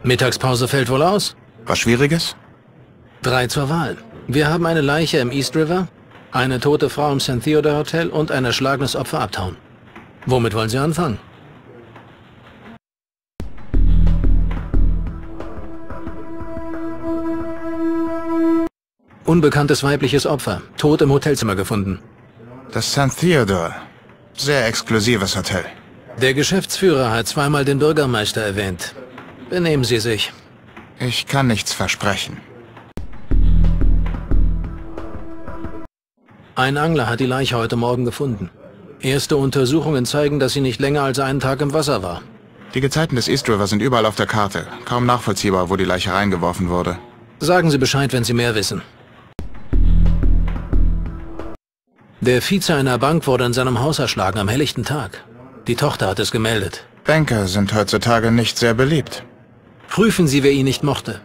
Mittagspause fällt wohl aus. Was Schwieriges? 3 zur Wahl. Wir haben eine Leiche im East River, eine tote Frau im St. Theodore Hotel und ein erschlagenes Opfer Uptown. Womit wollen Sie anfangen? Unbekanntes weibliches Opfer, tot im Hotelzimmer gefunden. Das St. Theodore. Sehr exklusives Hotel. Der Geschäftsführer hat zweimal den Bürgermeister erwähnt. Benehmen Sie sich. Ich kann nichts versprechen. Ein Angler hat die Leiche heute Morgen gefunden. Erste Untersuchungen zeigen, dass sie nicht länger als einen Tag im Wasser war. Die Gezeiten des East River sind überall auf der Karte. Kaum nachvollziehbar, wo die Leiche reingeworfen wurde. Sagen Sie Bescheid, wenn Sie mehr wissen. Der Vize einer Bank wurde in seinem Haus erschlagen am helllichten Tag. Die Tochter hat es gemeldet. Banker sind heutzutage nicht sehr beliebt. Prüfen Sie, wer ihn nicht mochte.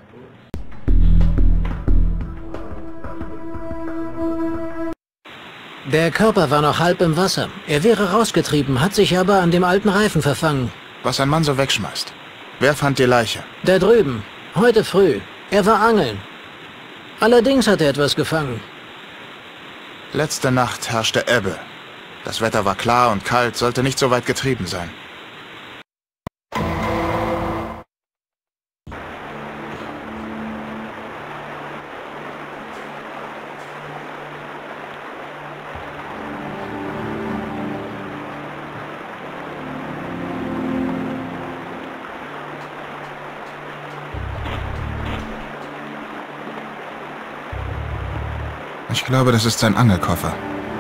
Der Körper war noch halb im Wasser. Er wäre rausgetrieben, hat sich aber an dem alten Reifen verfangen. Was ein Mann so wegschmeißt. Wer fand die Leiche? Da drüben. Heute früh. Er war angeln. Allerdings hat er etwas gefangen. Letzte Nacht herrschte Ebbe. Das Wetter war klar und kalt, sollte nicht so weit getrieben sein. Ich glaube, das ist sein Angelkoffer.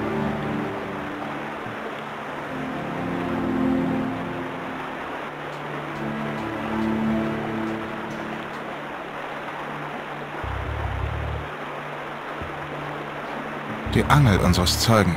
Die Angel unseres Zeugen.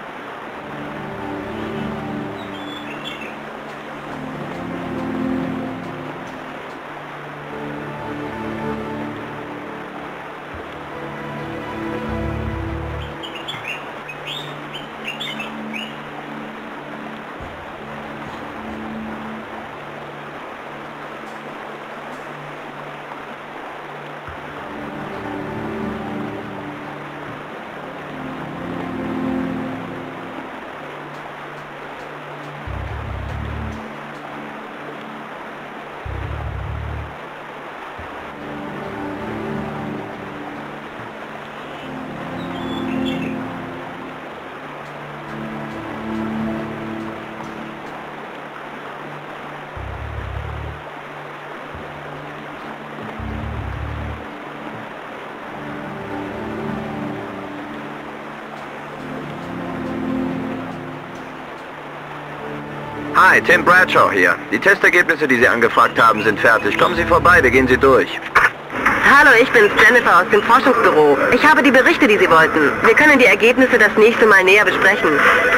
Hi, Tim Bradshaw hier. Die Testergebnisse, die Sie angefragt haben, sind fertig. Kommen Sie vorbei, wir gehen sie durch. Hallo, ich bin's, Jennifer aus dem Forschungsbüro. Ich habe die Berichte, die Sie wollten. Wir können die Ergebnisse das nächste Mal näher besprechen.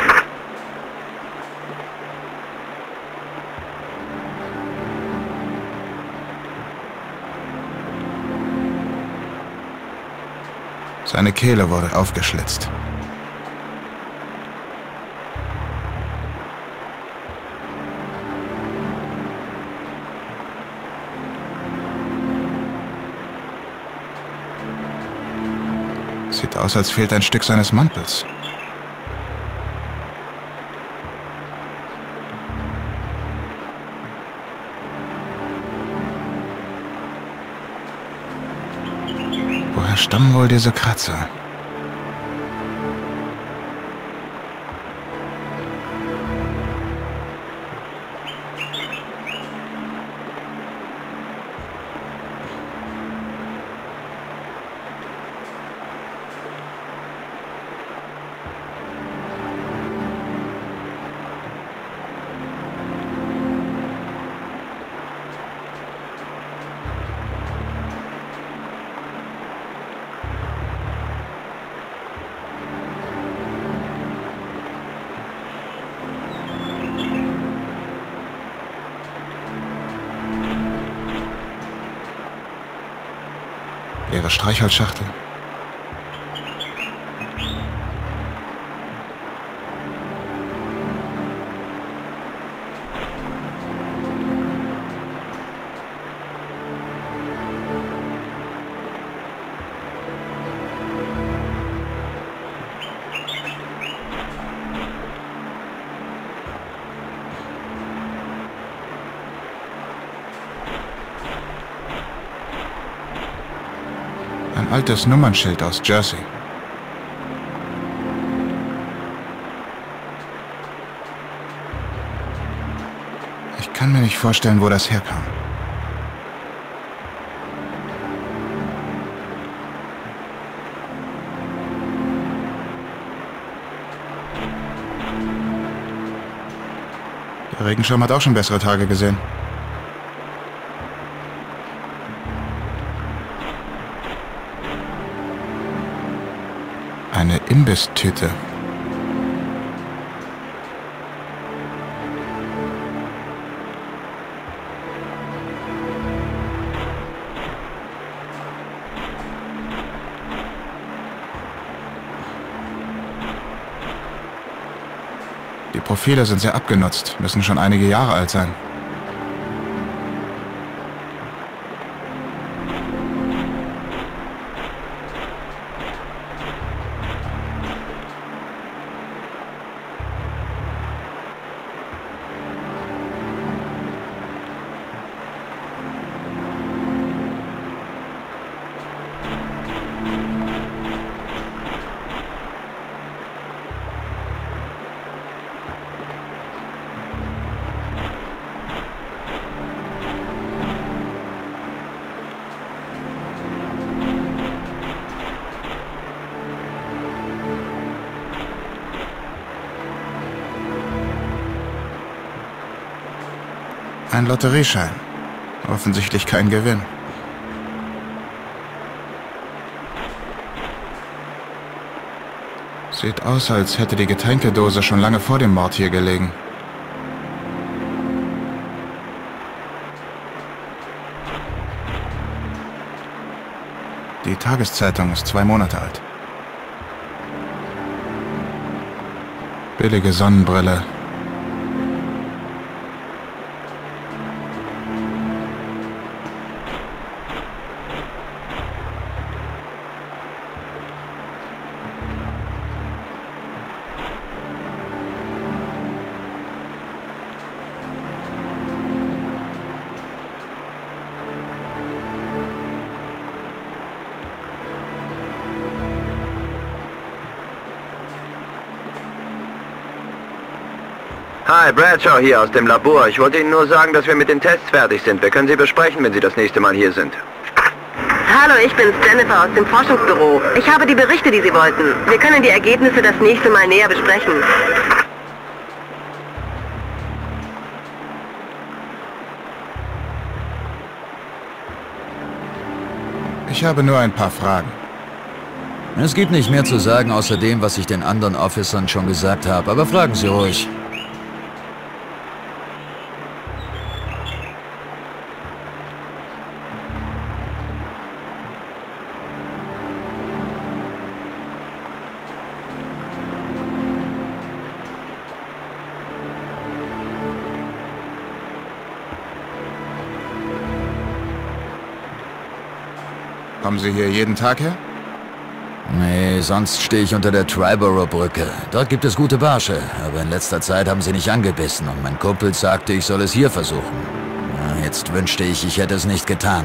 Seine Kehle wurde aufgeschlitzt. Sieht aus, als fehlt ein Stück seines Mantels. Woher stammen wohl diese Kratzer? Leere Streichholzschachtel. Ein altes Nummernschild aus Jersey. Ich kann mir nicht vorstellen, wo das herkam. Der Regenschirm hat auch schon bessere Tage gesehen. Eine Imbisstüte. Die Profile sind sehr abgenutzt, müssen schon einige Jahre alt sein. Ein Lotterieschein. Offensichtlich kein Gewinn. Sieht aus, als hätte die Getränkedose schon lange vor dem Mord hier gelegen. Die Tageszeitung ist 2 Monate alt. Billige Sonnenbrille. Hi, Bradshaw hier aus dem Labor. Ich wollte Ihnen nur sagen, dass wir mit den Tests fertig sind. Wir können sie besprechen, wenn Sie das nächste Mal hier sind. Hallo, ich bin's, Jennifer aus dem Forschungsbüro. Ich habe die Berichte, die Sie wollten. Wir können die Ergebnisse das nächste Mal näher besprechen. Ich habe nur ein paar Fragen. Es gibt nicht mehr zu sagen, außer dem, was ich den anderen Officern schon gesagt habe. Aber fragen Sie ruhig. Kommen Sie hier jeden Tag her? Nee, sonst stehe ich unter der Triborough-Brücke. Dort gibt es gute Barsche, aber in letzter Zeit haben sie nicht angebissen und mein Kumpel sagte, ich soll es hier versuchen. Ja, jetzt wünschte ich hätte es nicht getan.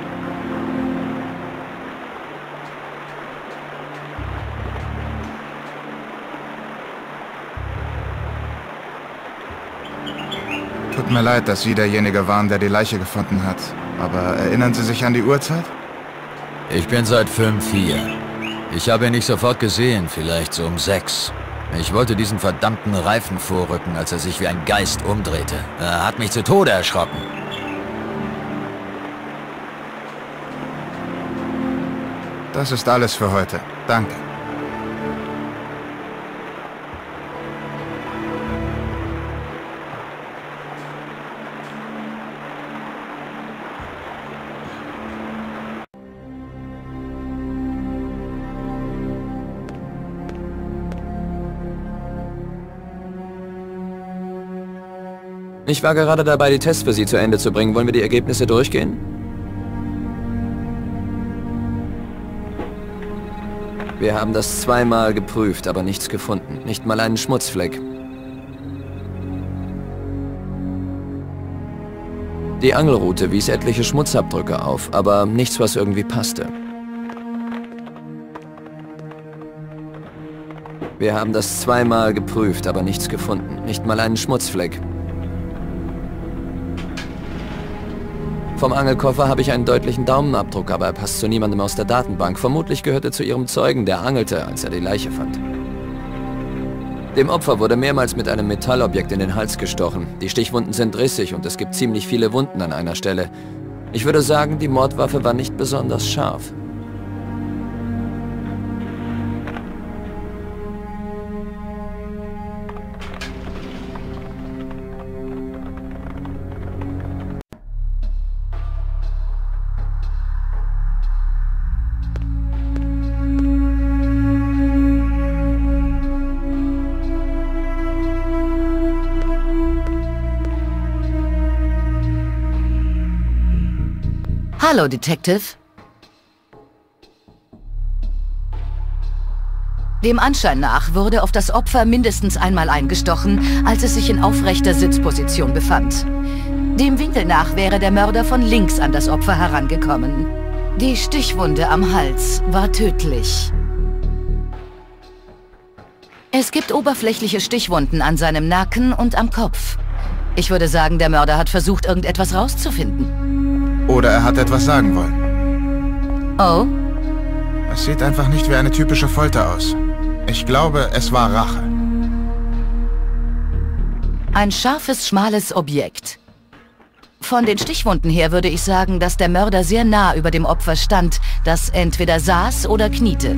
Tut mir leid, dass Sie derjenige waren, der die Leiche gefunden hat. Aber erinnern Sie sich an die Uhrzeit? Ich bin seit 5 hier. Ich habe ihn nicht sofort gesehen, vielleicht so um 6. Ich wollte diesen verdammten Reifen vorrücken, als er sich wie ein Geist umdrehte. Er hat mich zu Tode erschrocken. Das ist alles für heute. Danke. Ich war gerade dabei, die Tests für Sie zu Ende zu bringen. Wollen wir die Ergebnisse durchgehen? Wir haben das 2-mal geprüft, aber nichts gefunden. Nicht mal einen Schmutzfleck. Die Angelrute wies etliche Schmutzabdrücke auf, aber nichts, was irgendwie passte. Wir haben das zweimal geprüft, aber nichts gefunden. Nicht mal einen Schmutzfleck. Vom Angelkoffer habe ich einen deutlichen Daumenabdruck, aber er passt zu niemandem aus der Datenbank. Vermutlich gehört er zu ihrem Zeugen, der angelte, als er die Leiche fand. Dem Opfer wurde mehrmals mit einem Metallobjekt in den Hals gestochen. Die Stichwunden sind rissig und es gibt ziemlich viele Wunden an einer Stelle. Ich würde sagen, die Mordwaffe war nicht besonders scharf. Hallo, Detective. Dem Anschein nach wurde auf das Opfer mindestens einmal eingestochen, als es sich in aufrechter Sitzposition befand. Dem Winkel nach wäre der Mörder von links an das Opfer herangekommen. Die Stichwunde am Hals war tödlich. Es gibt oberflächliche Stichwunden an seinem Nacken und am Kopf. Ich würde sagen, der Mörder hat versucht, irgendetwas rauszufinden. Oder er hat etwas sagen wollen. Oh? Es sieht einfach nicht wie eine typische Folter aus. Ich glaube, es war Rache. Ein scharfes, schmales Objekt. Von den Stichwunden her würde ich sagen, dass der Mörder sehr nah über dem Opfer stand, das entweder saß oder kniete.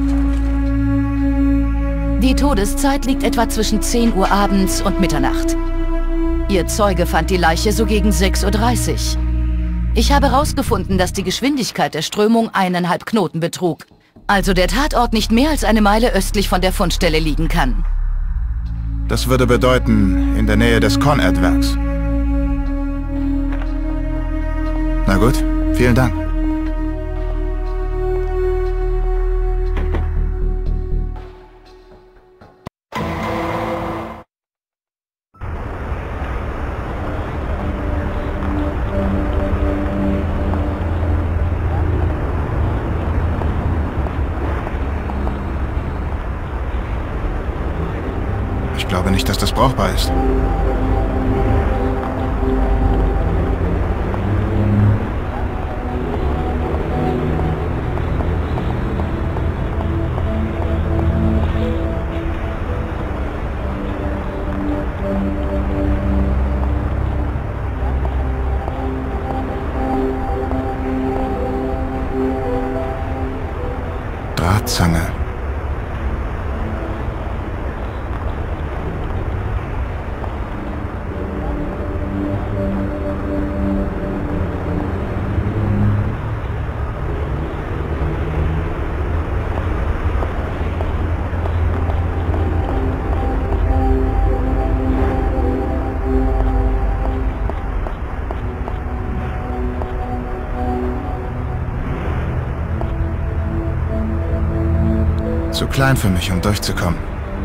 Die Todeszeit liegt etwa zwischen 10 Uhr abends und Mitternacht. Ihr Zeuge fand die Leiche so gegen 6:30 Uhr. Ich habe herausgefunden, dass die Geschwindigkeit der Strömung 1,5 Knoten betrug. Also der Tatort nicht mehr als eine Meile östlich von der Fundstelle liegen kann. Das würde bedeuten, in der Nähe des Con-Ed-Werks. Na gut, vielen Dank. Ich glaube nicht, dass das brauchbar ist. Drahtzange. Zu klein für mich, um durchzukommen.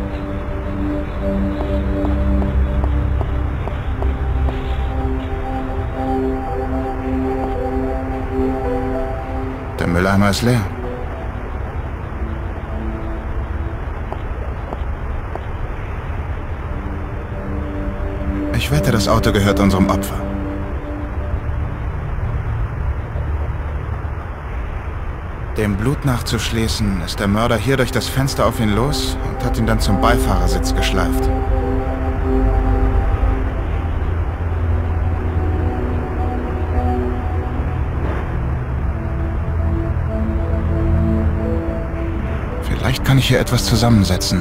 Der Mülleimer ist leer. Ich wette, das Auto gehört unserem Opfer. Dem Blut nachzuschließen, ist der Mörder hier durch das Fenster auf ihn los und hat ihn dann zum Beifahrersitz geschleift. Vielleicht kann ich hier etwas zusammensetzen.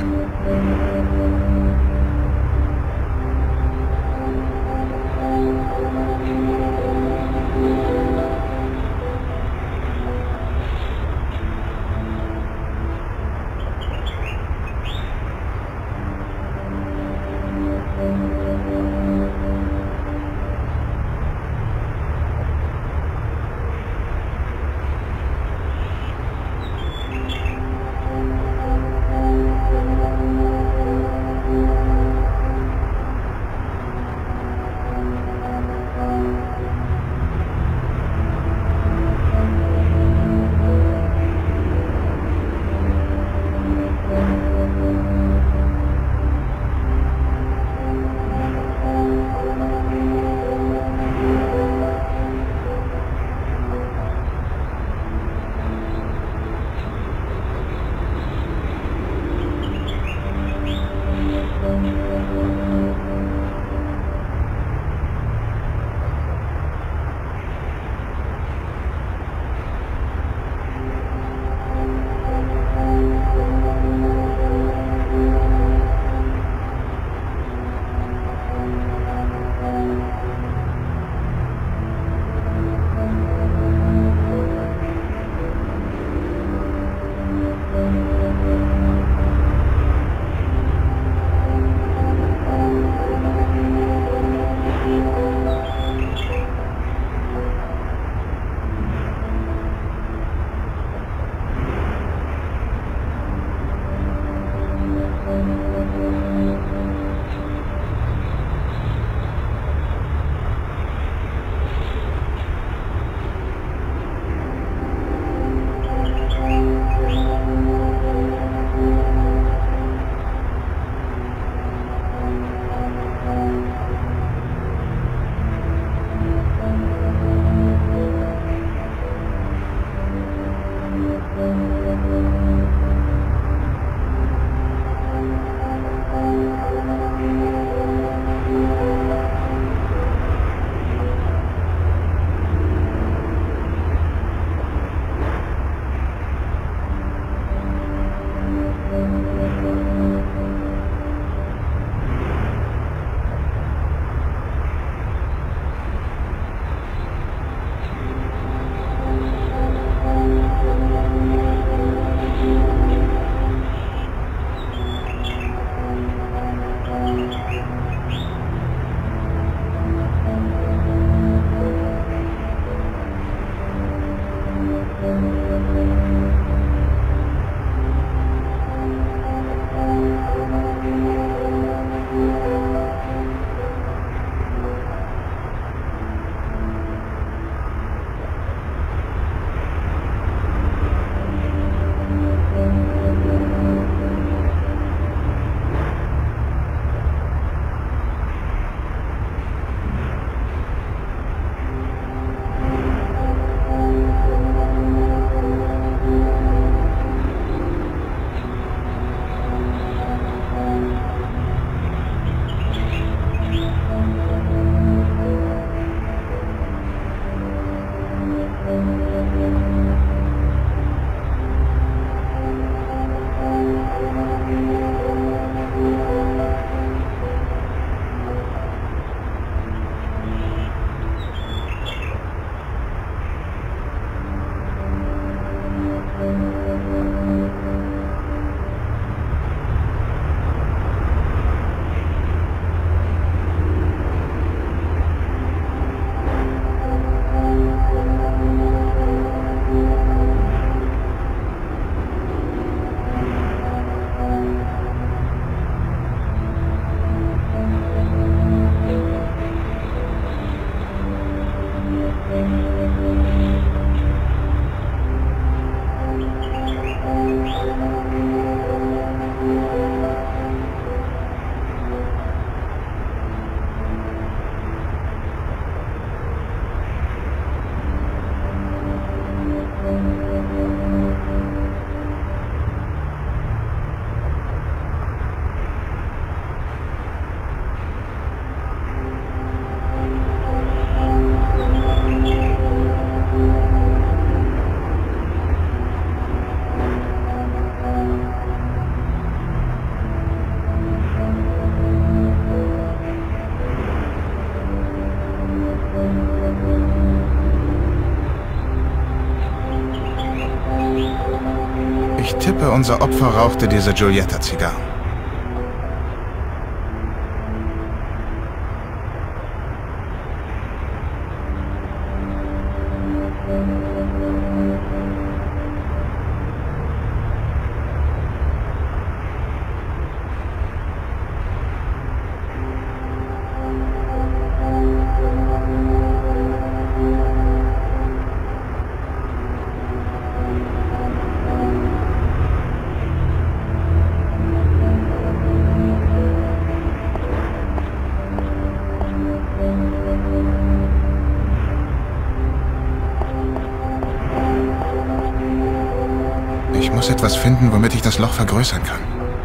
Ich tippe, unser Opfer rauchte diese Giulietta-Zigarren. Ich muss etwas finden, womit ich das Loch vergrößern kann.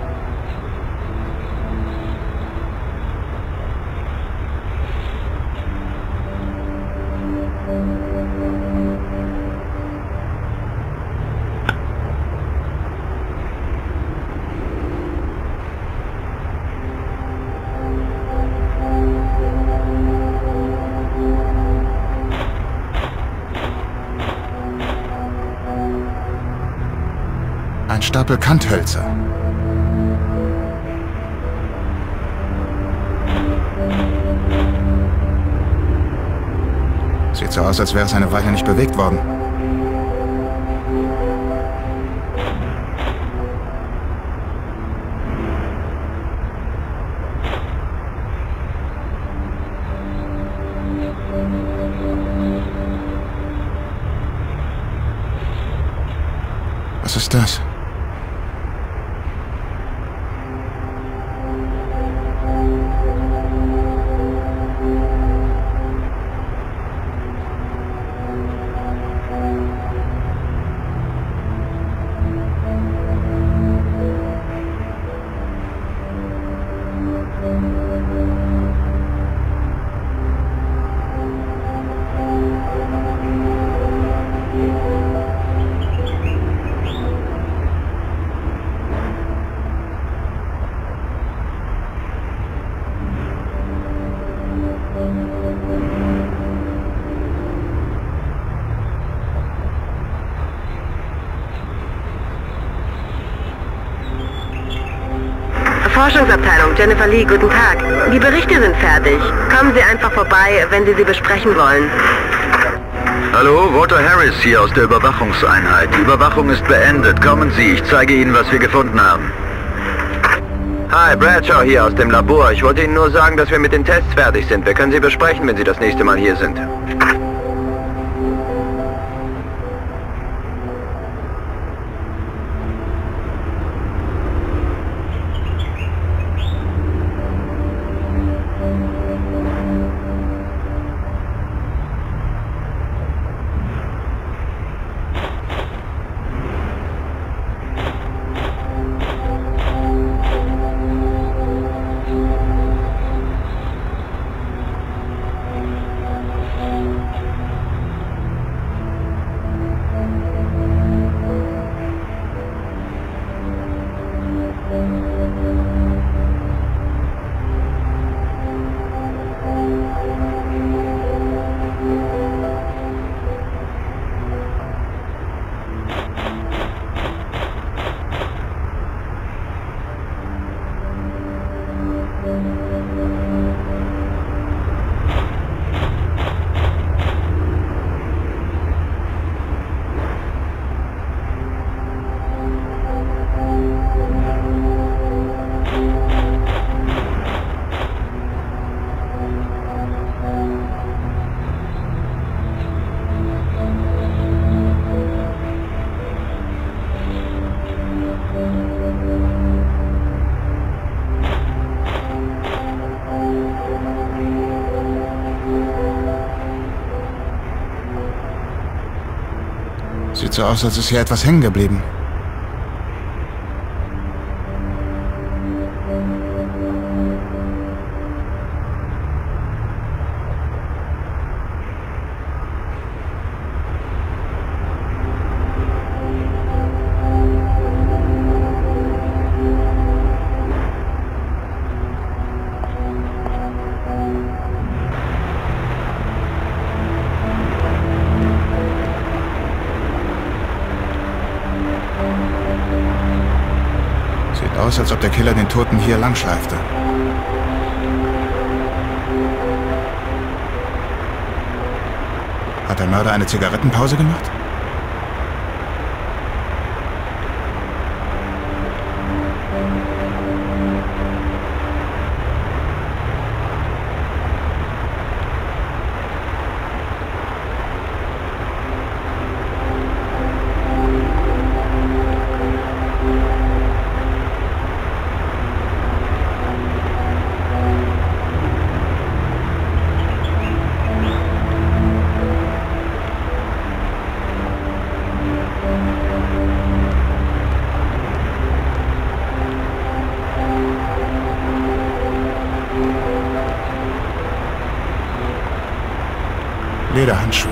Ein Stapel Kanthölzer. Sieht so aus, als wäre es eine Weile nicht bewegt worden. Was ist das? Forschungsabteilung, Jennifer Lee, guten Tag. Die Berichte sind fertig. Kommen Sie einfach vorbei, wenn Sie sie besprechen wollen. Hallo, Walter Harris hier aus der Überwachungseinheit. Die Überwachung ist beendet. Kommen Sie, ich zeige Ihnen, was wir gefunden haben. Hi, Bradshaw hier aus dem Labor. Ich wollte Ihnen nur sagen, dass wir mit den Tests fertig sind. Wir können sie besprechen, wenn Sie das nächste Mal hier sind. Sieht so aus, als ist hier etwas hängen geblieben. Sieht aus, als ob der Killer den Toten hier lang schleifte. Hat der Mörder eine Zigarettenpause gemacht? Lederhandschuhe.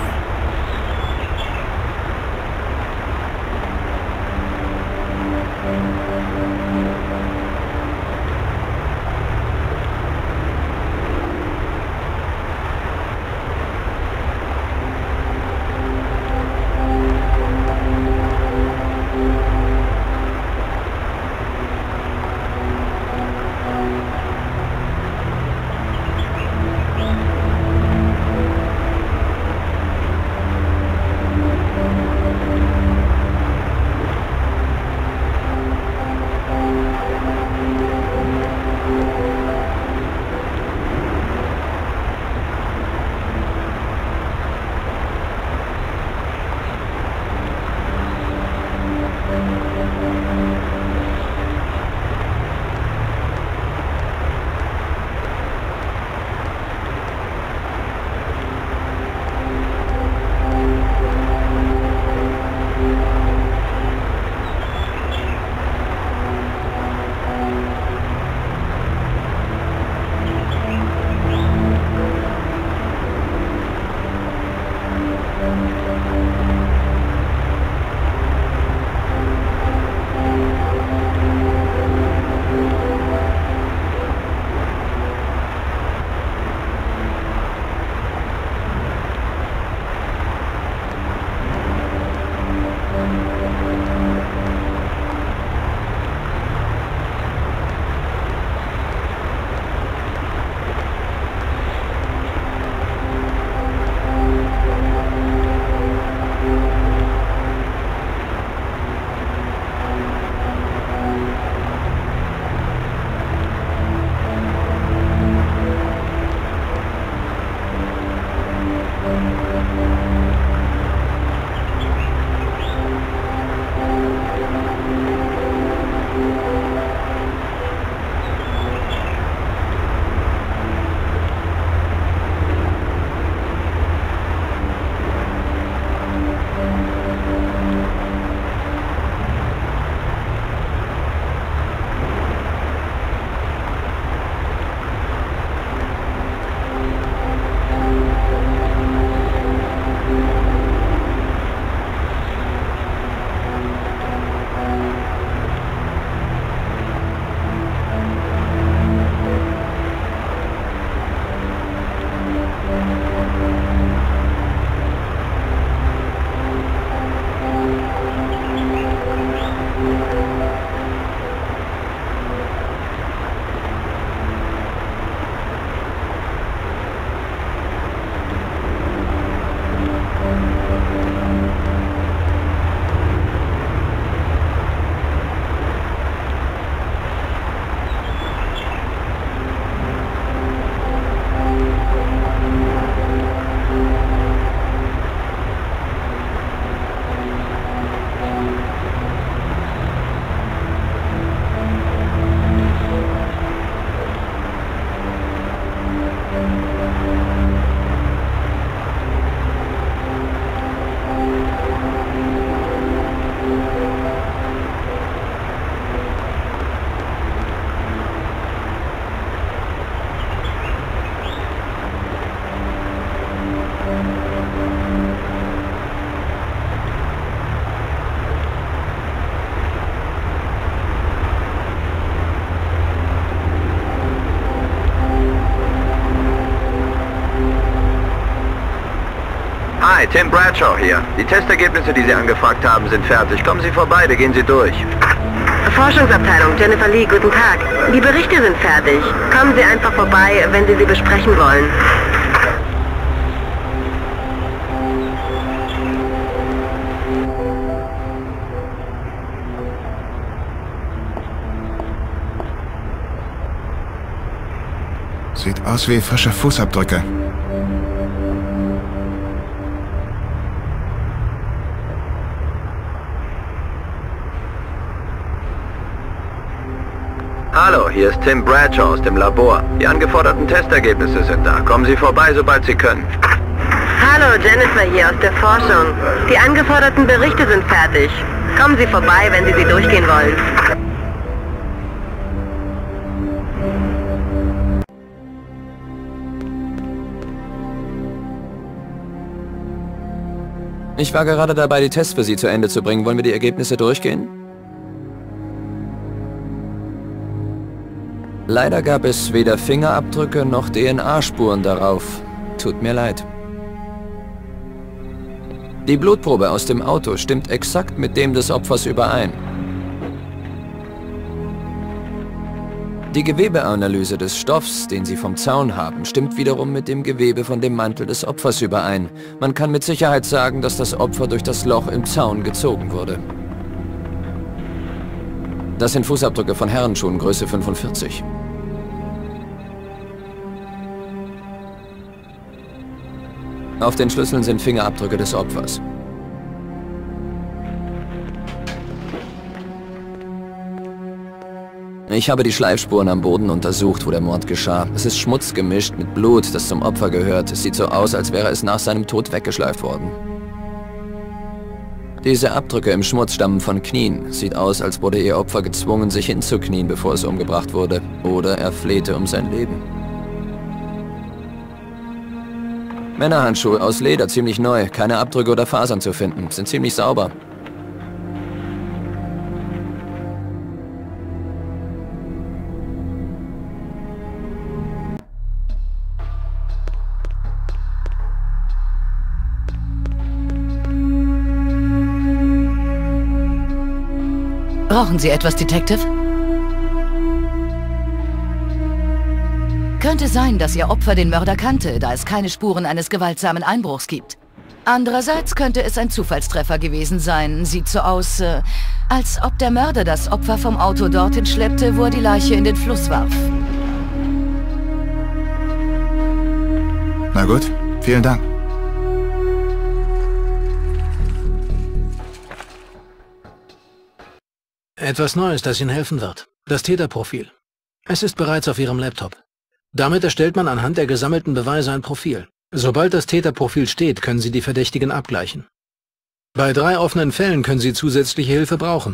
Hi, Tim Bradshaw hier. Die Testergebnisse, die Sie angefragt haben, sind fertig. Kommen Sie vorbei, wir gehen Sie durch. Forschungsabteilung, Jennifer Lee, guten Tag. Die Berichte sind fertig. Kommen Sie einfach vorbei, wenn Sie sie besprechen wollen. Sieht aus wie frische Fußabdrücke. Hallo, hier ist Tim Bradshaw aus dem Labor. Die angeforderten Testergebnisse sind da. Kommen Sie vorbei, sobald Sie können. Hallo, Jennifer hier aus der Forschung. Die angeforderten Berichte sind fertig. Kommen Sie vorbei, wenn Sie sie durchgehen wollen. Ich war gerade dabei, die Tests für Sie zu Ende zu bringen. Wollen wir die Ergebnisse durchgehen? Leider gab es weder Fingerabdrücke noch DNA-Spuren darauf. Tut mir leid. Die Blutprobe aus dem Auto stimmt exakt mit dem des Opfers überein. Die Gewebeanalyse des Stoffs, den Sie vom Zaun haben, stimmt wiederum mit dem Gewebe von dem Mantel des Opfers überein. Man kann mit Sicherheit sagen, dass das Opfer durch das Loch im Zaun gezogen wurde. Das sind Fußabdrücke von Herrenschuhen, Größe 45. Auf den Schlüsseln sind Fingerabdrücke des Opfers. Ich habe die Schleifspuren am Boden untersucht, wo der Mord geschah. Es ist Schmutz gemischt mit Blut, das zum Opfer gehört. Es sieht so aus, als wäre es nach seinem Tod weggeschleift worden. Diese Abdrücke im Schmutz stammen von Knien. Sieht aus, als wurde ihr Opfer gezwungen, sich hinzuknien, bevor es umgebracht wurde. Oder er flehte um sein Leben. Männerhandschuhe aus Leder, ziemlich neu. Keine Abdrücke oder Fasern zu finden. Sind ziemlich sauber. Brauchen Sie etwas, Detective? Könnte sein, dass Ihr Opfer den Mörder kannte, da es keine Spuren eines gewaltsamen Einbruchs gibt. Andererseits könnte es ein Zufallstreffer gewesen sein. Sieht so aus, als ob der Mörder das Opfer vom Auto dorthin schleppte, wo er die Leiche in den Fluss warf. Na gut, vielen Dank. Etwas Neues, das Ihnen helfen wird. Das Täterprofil. Es ist bereits auf Ihrem Laptop. Damit erstellt man anhand der gesammelten Beweise ein Profil. Sobald das Täterprofil steht, können Sie die Verdächtigen abgleichen. Bei 3 offenen Fällen können Sie zusätzliche Hilfe brauchen.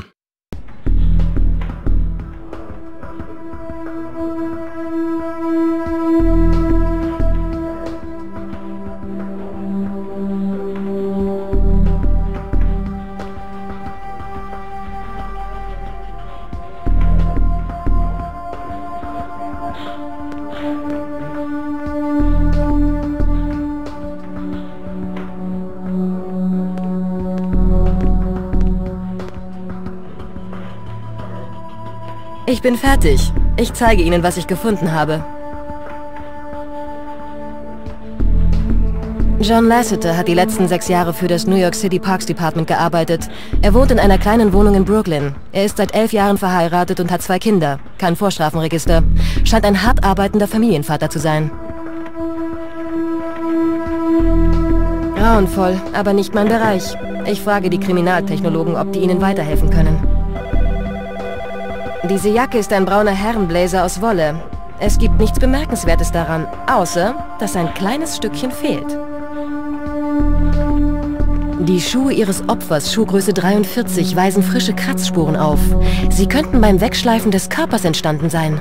Ich bin fertig. Ich zeige Ihnen, was ich gefunden habe. John Lasseter hat die letzten 6 Jahre für das New York City Parks Department gearbeitet. Er wohnt in einer kleinen Wohnung in Brooklyn. Er ist seit 11 Jahren verheiratet und hat 2 Kinder. Kein Vorstrafenregister. Scheint ein hart arbeitender Familienvater zu sein. Grauenvoll, aber nicht mein Bereich. Ich frage die Kriminaltechnologen, ob die Ihnen weiterhelfen können. Diese Jacke ist ein brauner Herrenblazer aus Wolle. Es gibt nichts Bemerkenswertes daran, außer, dass ein kleines Stückchen fehlt. Die Schuhe Ihres Opfers, Schuhgröße 43, weisen frische Kratzspuren auf. Sie könnten beim Wegschleifen des Körpers entstanden sein.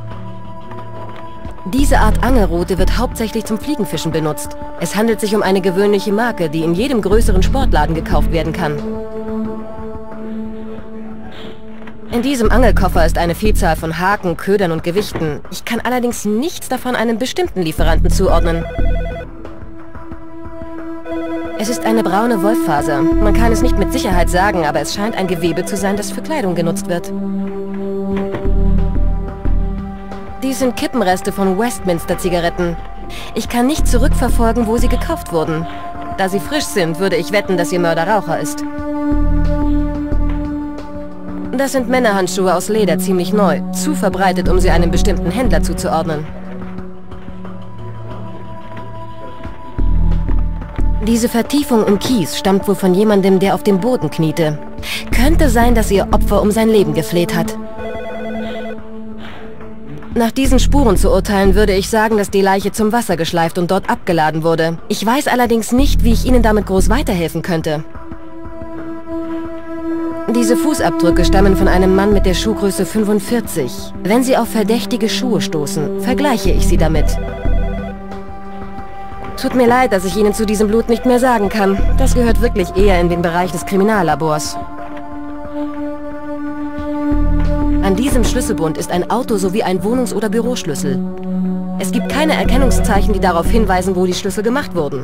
Diese Art Angelrute wird hauptsächlich zum Fliegenfischen benutzt. Es handelt sich um eine gewöhnliche Marke, die in jedem größeren Sportladen gekauft werden kann. In diesem Angelkoffer ist eine Vielzahl von Haken, Ködern und Gewichten. Ich kann allerdings nichts davon einem bestimmten Lieferanten zuordnen. Es ist eine braune Wolffaser. Man kann es nicht mit Sicherheit sagen, aber es scheint ein Gewebe zu sein, das für Kleidung genutzt wird. Dies sind Kippenreste von Westminster-Zigaretten. Ich kann nicht zurückverfolgen, wo sie gekauft wurden. Da sie frisch sind, würde ich wetten, dass ihr Mörder Raucher ist. Das sind Männerhandschuhe aus Leder, ziemlich neu. Zu verbreitet, um sie einem bestimmten Händler zuzuordnen. Diese Vertiefung im Kies stammt wohl von jemandem, der auf dem Boden kniete. Könnte sein, dass ihr Opfer um sein Leben gefleht hat. Nach diesen Spuren zu urteilen, würde ich sagen, dass die Leiche zum Wasser geschleift und dort abgeladen wurde. Ich weiß allerdings nicht, wie ich Ihnen damit groß weiterhelfen könnte. Diese Fußabdrücke stammen von einem Mann mit der Schuhgröße 45. Wenn Sie auf verdächtige Schuhe stoßen, vergleiche ich sie damit. Tut mir leid, dass ich Ihnen zu diesem Blut nicht mehr sagen kann. Das gehört wirklich eher in den Bereich des Kriminallabors. An diesem Schlüsselbund ist ein Auto- sowie ein Wohnungs- oder Büroschlüssel. Es gibt keine Erkennungszeichen, die darauf hinweisen, wo die Schlüssel gemacht wurden.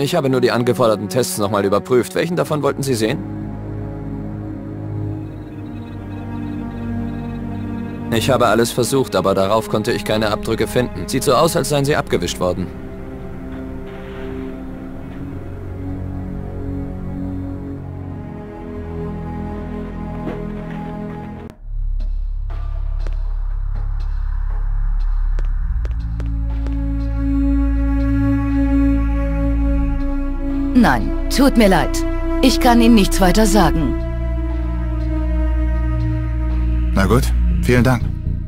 Ich habe nur die angeforderten Tests nochmal überprüft. Welchen davon wollten Sie sehen? Ich habe alles versucht, aber darauf konnte ich keine Abdrücke finden. Sieht so aus, als seien sie abgewischt worden. Nein, tut mir leid. Ich kann Ihnen nichts weiter sagen. Na gut, vielen Dank.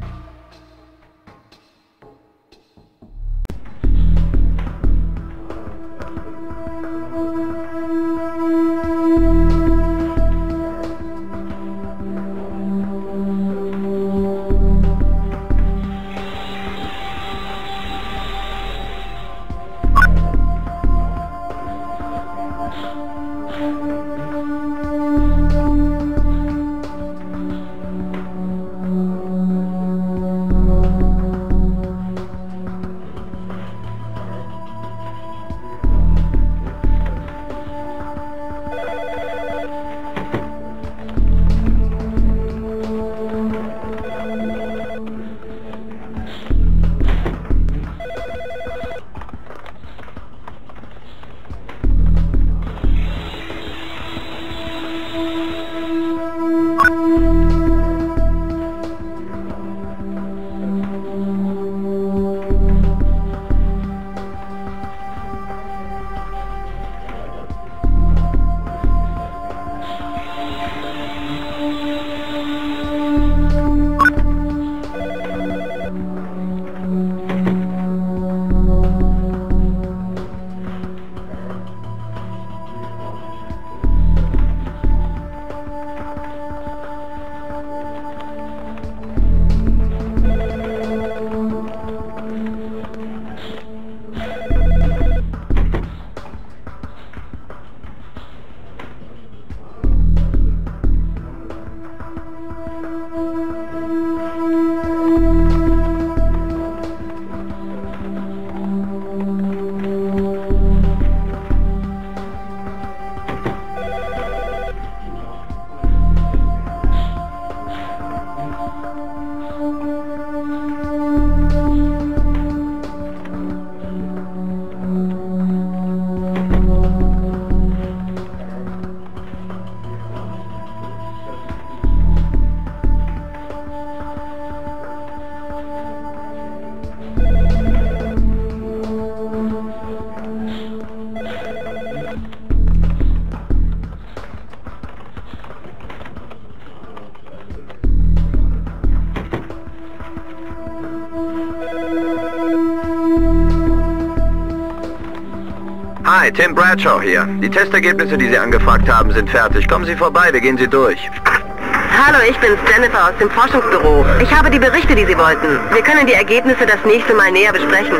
Hi, Tim Bradshaw hier. Die Testergebnisse, die Sie angefragt haben, sind fertig. Kommen Sie vorbei, wir gehen sie durch. Hallo, ich bin's, Jennifer aus dem Forschungsbüro. Ich habe die Berichte, die Sie wollten. Wir können die Ergebnisse das nächste Mal näher besprechen.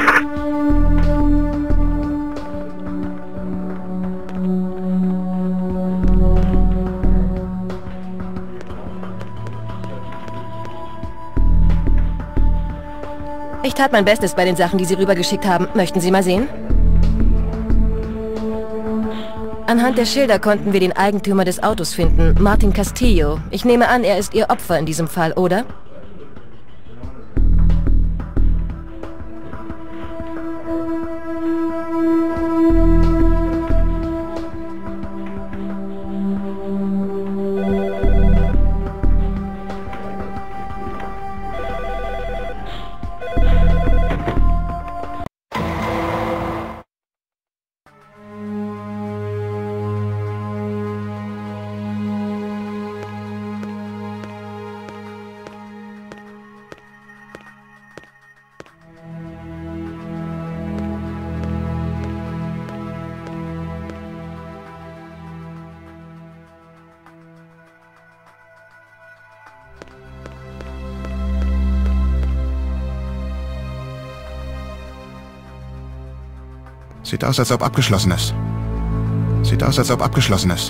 Ich tat mein Bestes bei den Sachen, die Sie rübergeschickt haben. Möchten Sie mal sehen? Anhand der Schilder konnten wir den Eigentümer des Autos finden, Martin Castillo. Ich nehme an, er ist Ihr Opfer in diesem Fall, oder? Sieht aus, als ob abgeschlossen ist. Sieht aus, als ob abgeschlossen ist.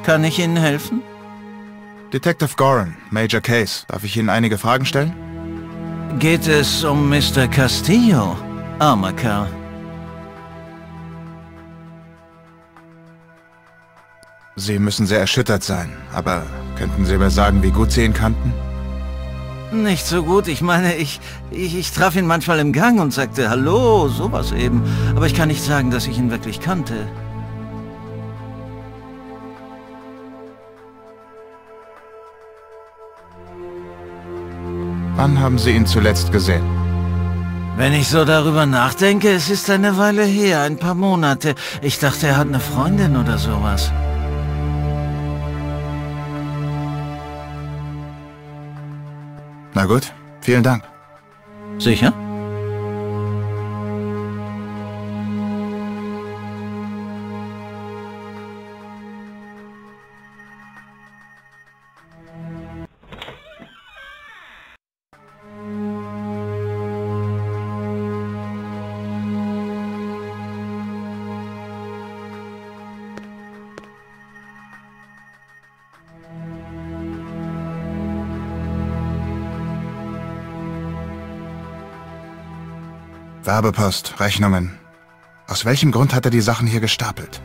Kann ich Ihnen helfen? Detective Goran, Major Case. Darf ich Ihnen einige Fragen stellen? Geht es um Mr. Castillo? Armer Kerl. Sie müssen sehr erschüttert sein, aber könnten Sie mir sagen, wie gut Sie ihn kannten? Nicht so gut. Ich meine, ich traf ihn manchmal im Gang und sagte Hallo, sowas eben. Aber ich kann nicht sagen, dass ich ihn wirklich kannte. Wann haben Sie ihn zuletzt gesehen? Wenn ich so darüber nachdenke, es ist eine Weile her, ein paar Monate. Ich dachte, er hat eine Freundin oder sowas. Na gut, vielen Dank. Sicher? Werbepost, Rechnungen. Aus welchem Grund hat er die Sachen hier gestapelt?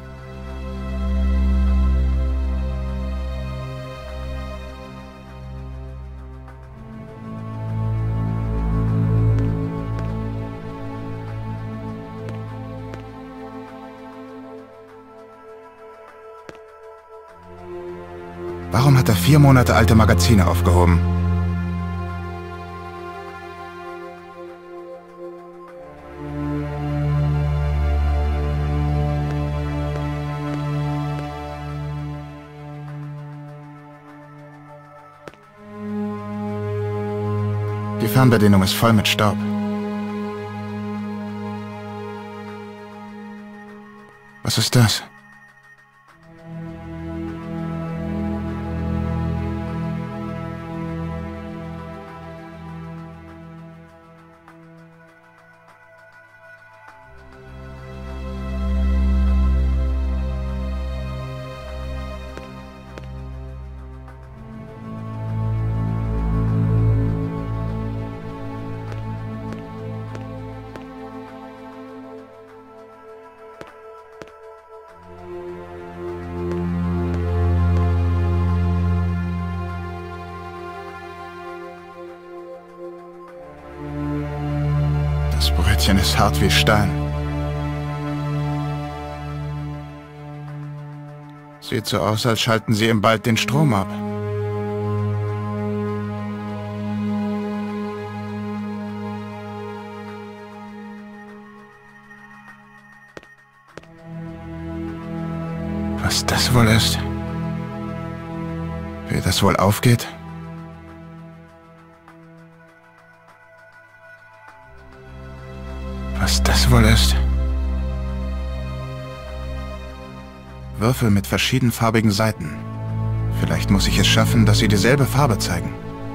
Warum hat er 4 Monate alte Magazine aufgehoben? Die Fernbedienung ist voll mit Staub. Was ist das? Das Brötchen ist hart wie Stein. Sieht so aus, als schalten sie ihm bald den Strom ab. Was das wohl ist? Wie das wohl aufgeht? Was das wohl ist? Würfel mit verschiedenfarbigen Seiten. Vielleicht muss ich es schaffen, dass sie dieselbe Farbe zeigen.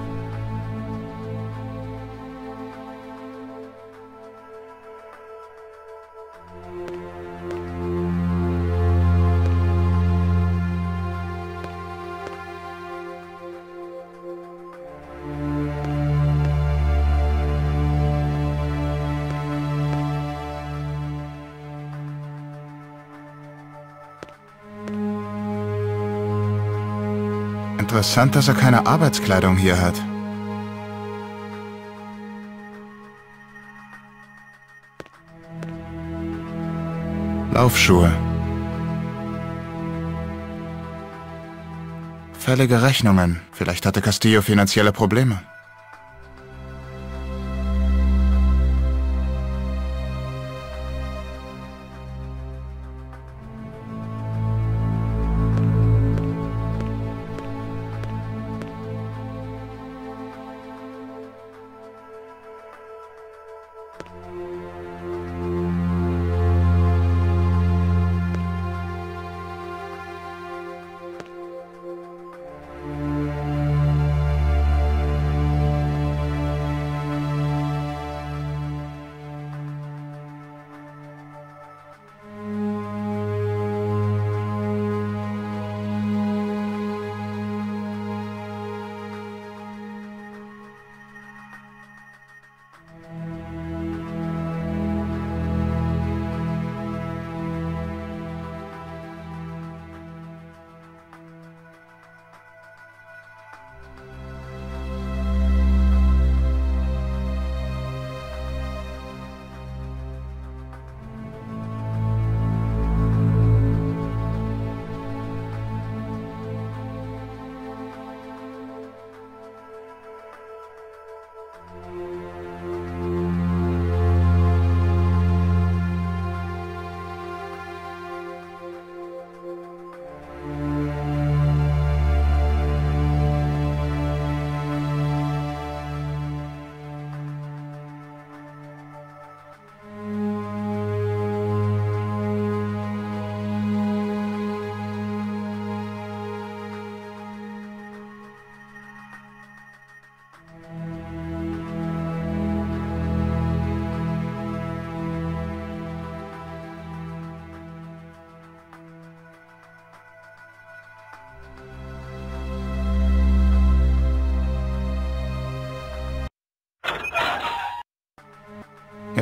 Interessant, dass er keine Arbeitskleidung hier hat. Laufschuhe. Fällige Rechnungen. Vielleicht hatte Castillo finanzielle Probleme.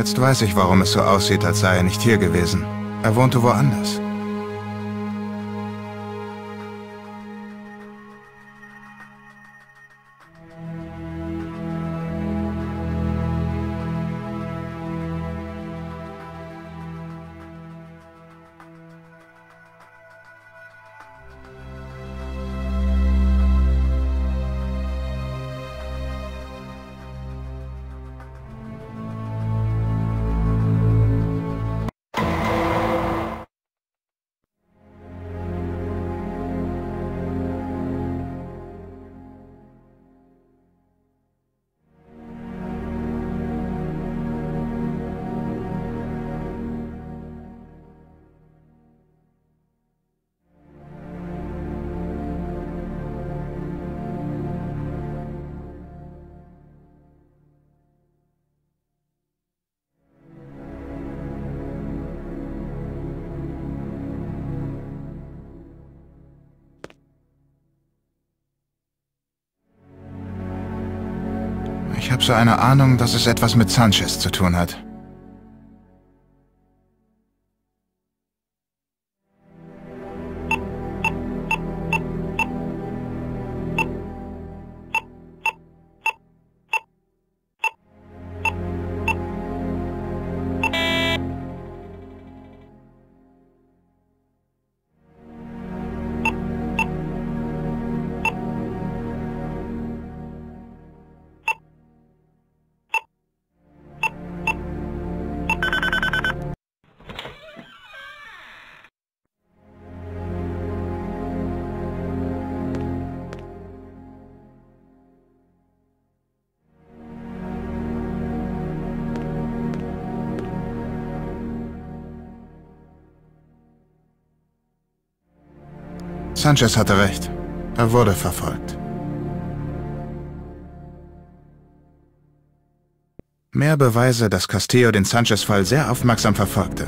Jetzt weiß ich, warum es so aussieht, als sei er nicht hier gewesen. Er wohnte woanders. Ich habe so eine Ahnung, dass es etwas mit Sanchez zu tun hat. Sanchez hatte recht. Er wurde verfolgt. Mehr Beweise, dass Castillo den Sanchez-Fall sehr aufmerksam verfolgte.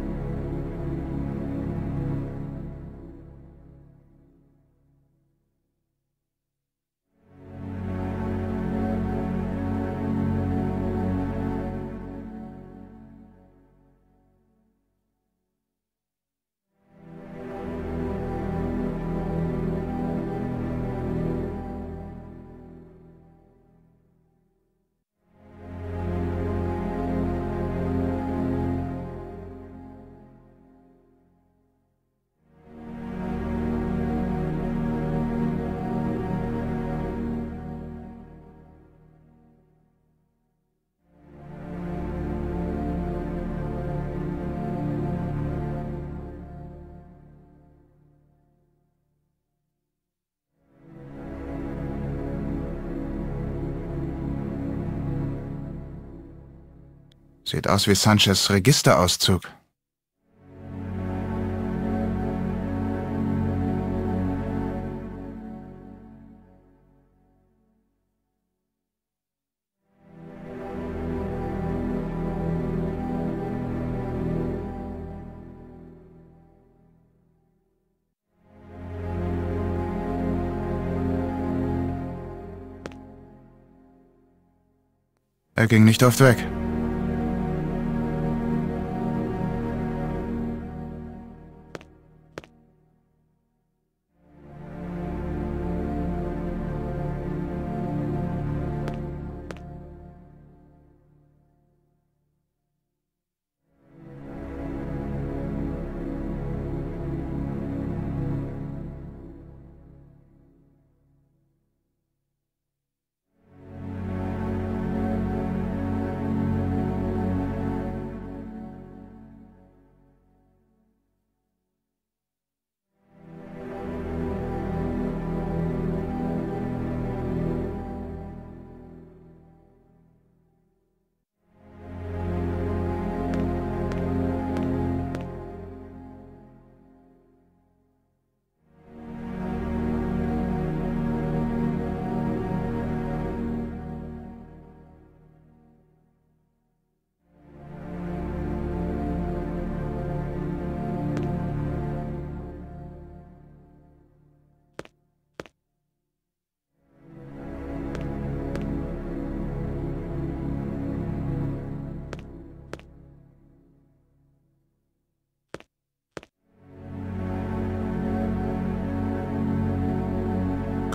Sieht aus wie Sanchez' Registerauszug. Er ging nicht oft weg.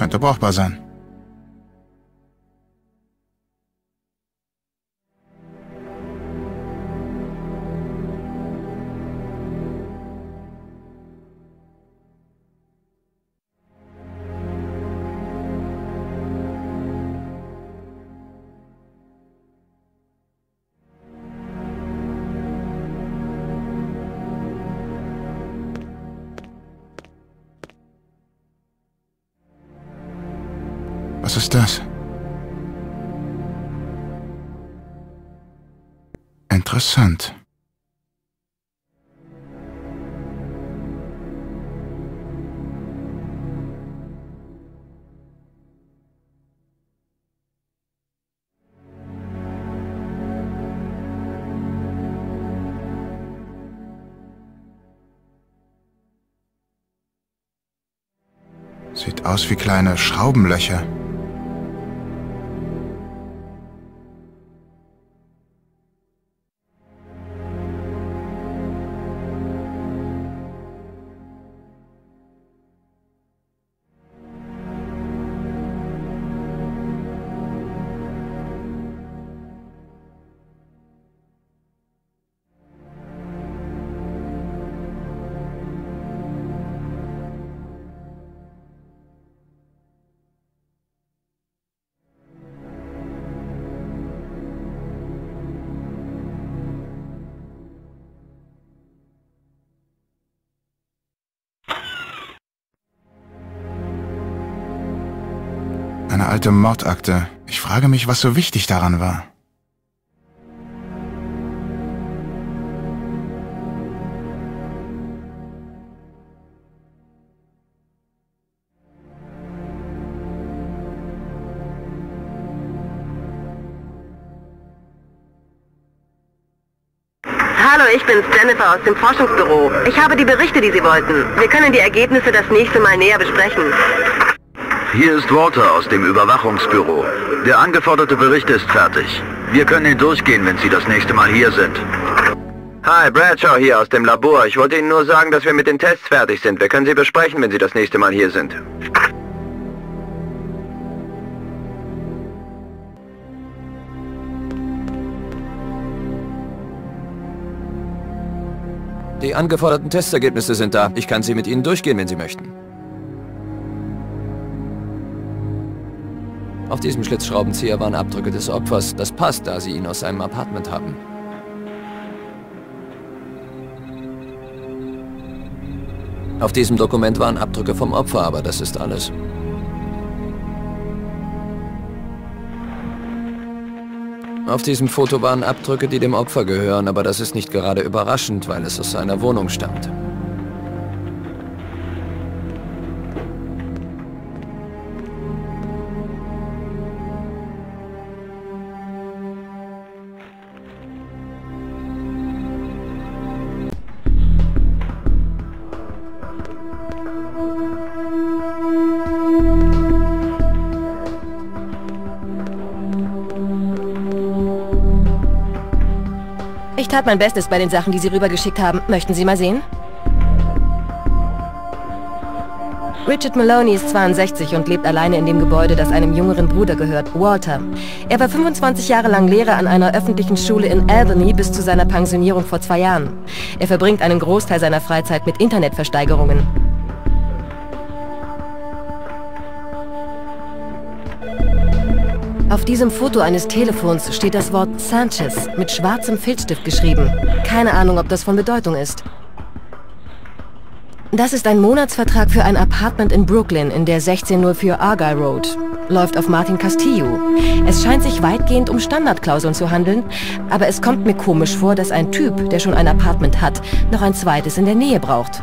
Könnte brauchbar sein. Was ist das? Interessant. Sieht aus wie kleine Schraubenlöcher. Eine alte Mordakte. Ich frage mich, was so wichtig daran war. Hallo, ich bin's, Jennifer aus dem Forschungsbüro. Ich habe die Berichte, die Sie wollten. Wir können die Ergebnisse das nächste Mal näher besprechen. Hier ist Walter aus dem Überwachungsbüro. Der angeforderte Bericht ist fertig. Wir können ihn durchgehen, wenn Sie das nächste Mal hier sind. Hi, Bradshaw hier aus dem Labor. Ich wollte Ihnen nur sagen, dass wir mit den Tests fertig sind. Wir können sie besprechen, wenn Sie das nächste Mal hier sind. Die angeforderten Testergebnisse sind da. Ich kann sie mit Ihnen durchgehen, wenn Sie möchten. Auf diesem Schlitzschraubenzieher waren Abdrücke des Opfers. Das passt, da Sie ihn aus seinem Apartment haben. Auf diesem Dokument waren Abdrücke vom Opfer, aber das ist alles. Auf diesem Foto waren Abdrücke, die dem Opfer gehören, aber das ist nicht gerade überraschend, weil es aus seiner Wohnung stammt. Ich tat mein Bestes bei den Sachen, die Sie rübergeschickt haben. Möchten Sie mal sehen? Richard Maloney ist 62 und lebt alleine in dem Gebäude, das einem jüngeren Bruder gehört, Walter. Er war 25 Jahre lang Lehrer an einer öffentlichen Schule in Albany bis zu seiner Pensionierung vor 2 Jahren. Er verbringt einen Großteil seiner Freizeit mit Internetversteigerungen. Auf diesem Foto eines Telefons steht das Wort Sanchez mit schwarzem Filzstift geschrieben. Keine Ahnung, ob das von Bedeutung ist. Das ist ein Monatsvertrag für ein Apartment in Brooklyn in der 1604 Argyle Road. Läuft auf Martin Castillo. Es scheint sich weitgehend um Standardklauseln zu handeln, aber es kommt mir komisch vor, dass ein Typ, der schon ein Apartment hat, noch ein zweites in der Nähe braucht.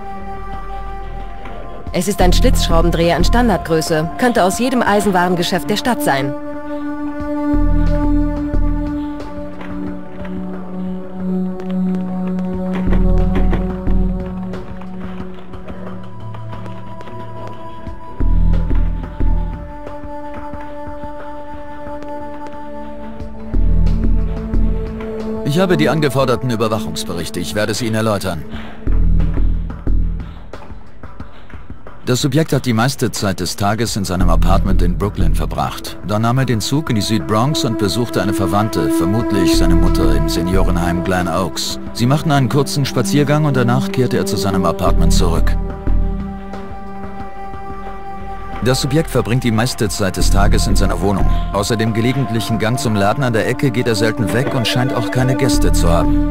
Es ist ein Schlitzschraubendreher in Standardgröße, könnte aus jedem Eisenwarengeschäft der Stadt sein. Ich habe die angeforderten Überwachungsberichte. Ich werde es Ihnen erläutern. Das Subjekt hat die meiste Zeit des Tages in seinem Apartment in Brooklyn verbracht. Dann nahm er den Zug in die Südbronx und besuchte eine Verwandte, vermutlich seine Mutter im Seniorenheim Glen Oaks. Sie machten einen kurzen Spaziergang und danach kehrte er zu seinem Apartment zurück. Das Subjekt verbringt die meiste Zeit des Tages in seiner Wohnung. Außer dem gelegentlichen Gang zum Laden an der Ecke geht er selten weg und scheint auch keine Gäste zu haben.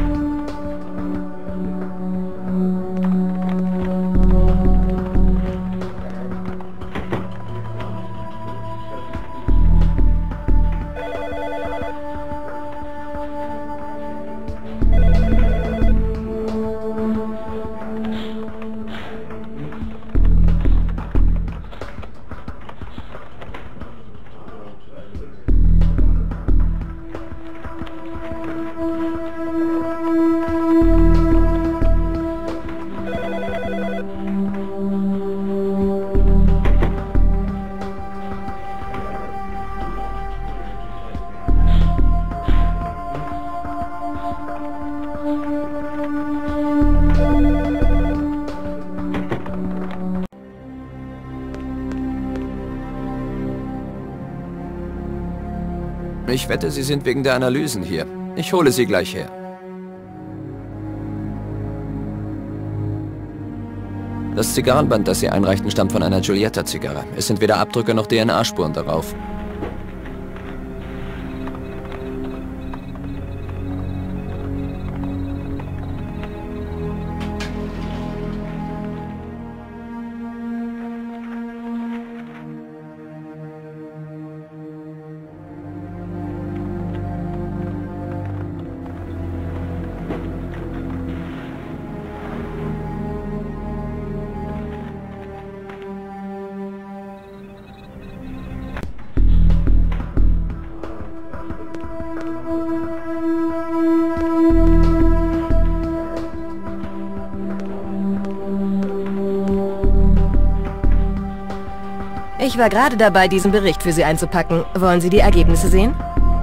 Ich wette, Sie sind wegen der Analysen hier. Ich hole Sie gleich her. Das Zigarrenband, das Sie einreichten, stammt von einer Giulietta-Zigarre. Es sind weder Abdrücke noch DNA-Spuren darauf. Ich war gerade dabei, diesen Bericht für Sie einzupacken. Wollen Sie die Ergebnisse sehen?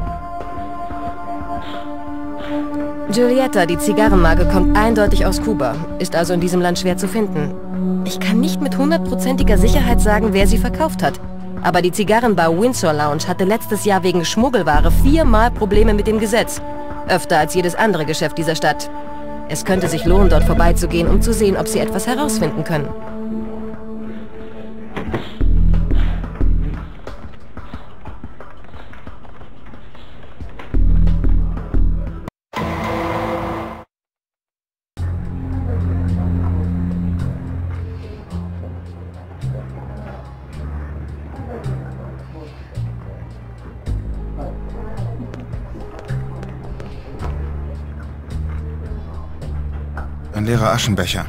Giulietta, die Zigarrenmarke, kommt eindeutig aus Kuba, ist also in diesem Land schwer zu finden. Ich kann nicht mit 100%iger Sicherheit sagen, wer sie verkauft hat. Aber die Zigarrenbar Windsor Lounge hatte letztes Jahr wegen Schmuggelware 4-mal Probleme mit dem Gesetz. Öfter als jedes andere Geschäft dieser Stadt. Es könnte sich lohnen, dort vorbeizugehen, um zu sehen, ob Sie etwas herausfinden können. Ein leerer Aschenbecher.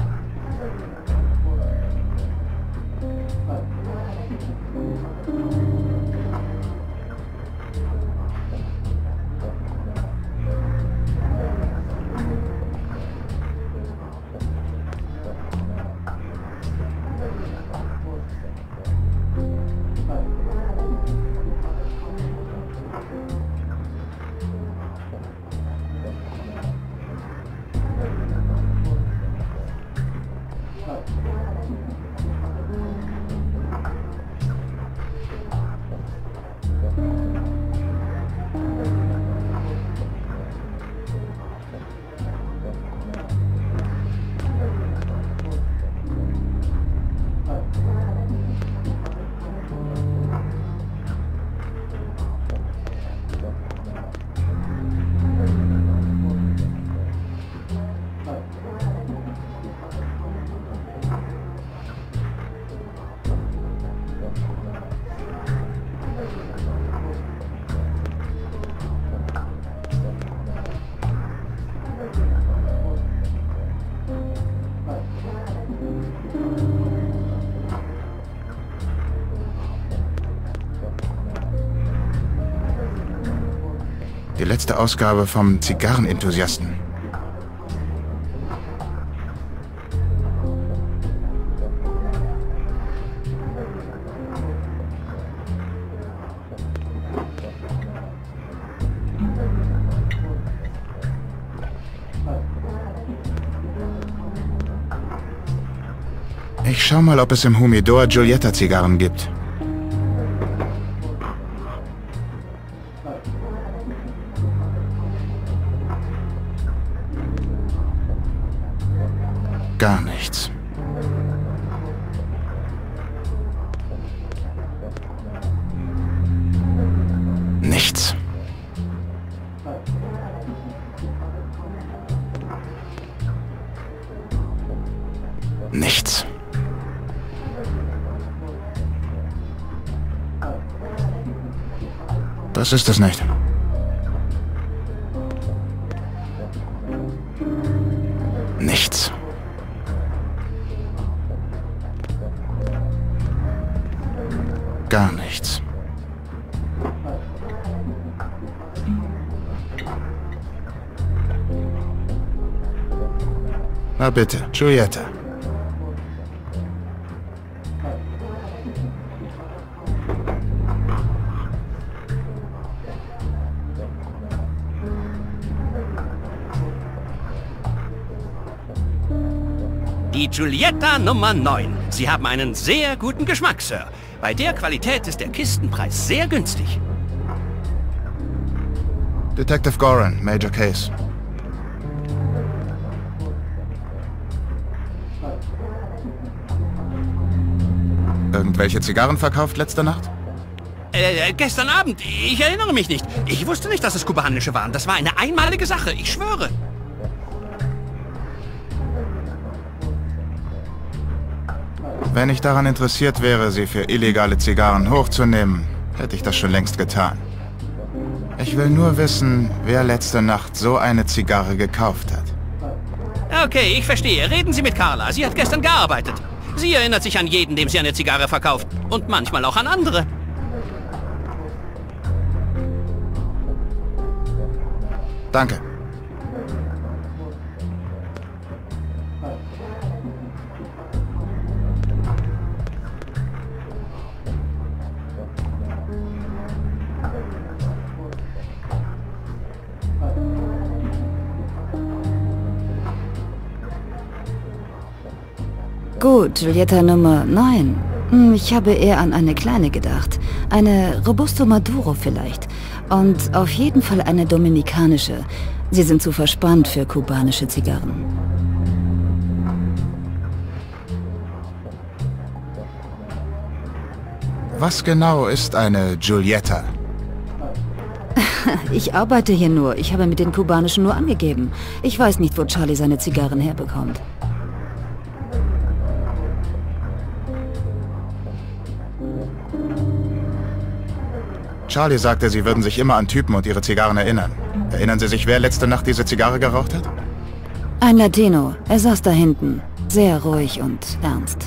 Die letzte Ausgabe vom Zigarrenenthusiasten. Ich Ich schau mal, ob es im Humidor Giulietta-Zigarren gibt. Gar nichts. Nichts. Nichts. Das ist es nicht. Nichts. Gar nichts. Na bitte, Giulietta. Die Giulietta Nummer 9. Sie haben einen sehr guten Geschmack, Sir. Bei der Qualität ist der Kistenpreis sehr günstig. Detective Goran, Major Case. Irgendwelche Zigarren verkauft letzte Nacht? Gestern Abend. Ich erinnere mich nicht. Ich wusste nicht, dass es kubanische waren. Das war eine einmalige Sache, ich schwöre. Wenn ich daran interessiert wäre, sie für illegale Zigarren hochzunehmen, hätte ich das schon längst getan. Ich will nur wissen, wer letzte Nacht so eine Zigarre gekauft hat. Okay, ich verstehe. Reden Sie mit Carla. Sie hat gestern gearbeitet. Sie erinnert sich an jeden, dem sie eine Zigarre verkauft. Und manchmal auch an andere. Danke. Gut, Giulietta Nummer 9. Ich habe eher an eine kleine gedacht. Eine Robusto Maduro vielleicht. Und auf jeden Fall eine dominikanische. Sie sind zu verspannt für kubanische Zigarren. Was genau ist eine Giulietta? Ich arbeite hier nur. Ich habe mit den kubanischen nur angegeben. Ich weiß nicht, wo Charlie seine Zigarren herbekommt. Charlie sagte, Sie würden sich immer an Typen und ihre Zigarren erinnern. Erinnern Sie sich, wer letzte Nacht diese Zigarre geraucht hat? Ein Latino. Er saß da hinten. Sehr ruhig und ernst.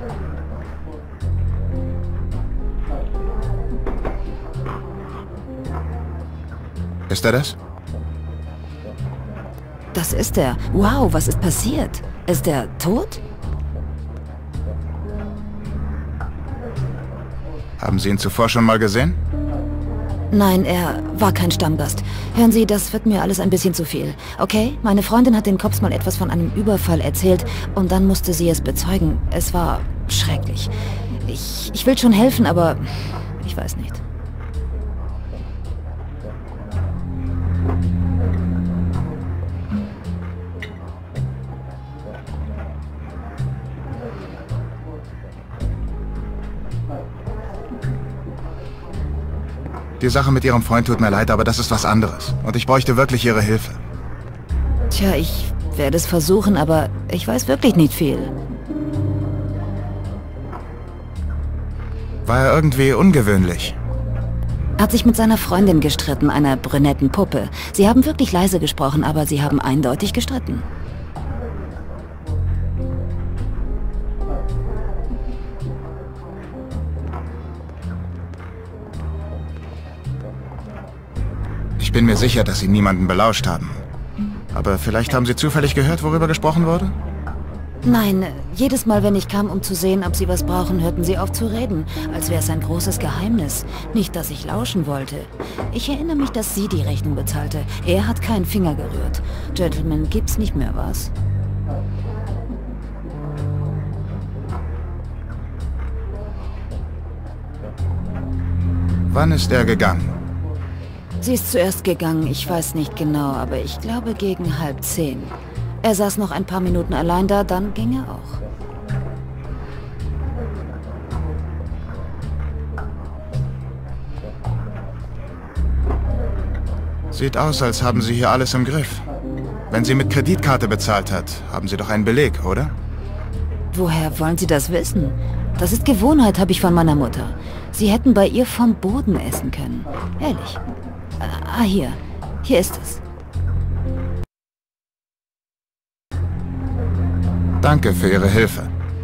Ist er das? Das ist er. Wow, was ist passiert? Ist er tot? Haben Sie ihn zuvor schon mal gesehen? Nein, er war kein Stammgast. Hören Sie, das wird mir alles ein bisschen zu viel. Okay? Meine Freundin hat den Cops mal etwas von einem Überfall erzählt und dann musste sie es bezeugen. Es war schrecklich. Ich will schon helfen, aber ich weiß nicht. Die Sache mit Ihrem Freund tut mir leid, aber das ist was anderes. Und ich bräuchte wirklich Ihre Hilfe. Tja, ich werde es versuchen, aber ich weiß wirklich nicht viel. War er irgendwie ungewöhnlich? Hat sich mit seiner Freundin gestritten, einer brünetten Puppe. Sie haben wirklich leise gesprochen, aber sie haben eindeutig gestritten. Ich bin mir sicher, dass Sie niemanden belauscht haben. Aber vielleicht haben Sie zufällig gehört, worüber gesprochen wurde? Nein, jedes Mal, wenn ich kam, um zu sehen, ob Sie was brauchen, hörten Sie auf zu reden, als wäre es ein großes Geheimnis. Nicht, dass ich lauschen wollte. Ich erinnere mich, dass sie die Rechnung bezahlte. Er hat keinen Finger gerührt. Gentleman, gibt's nicht mehr was? Wann ist er gegangen? Sie ist zuerst gegangen, ich weiß nicht genau, aber ich glaube gegen 9:30. Er saß noch ein paar Minuten allein da, dann ging er auch. Sieht aus, als haben Sie hier alles im Griff. Wenn sie mit Kreditkarte bezahlt hat, haben Sie doch einen Beleg, oder? Woher wollen Sie das wissen? Das ist Gewohnheit, habe ich von meiner Mutter. Sie hätten bei ihr vom Boden essen können. Ehrlich. Hier. Hier ist es. Danke für Ihre Hilfe.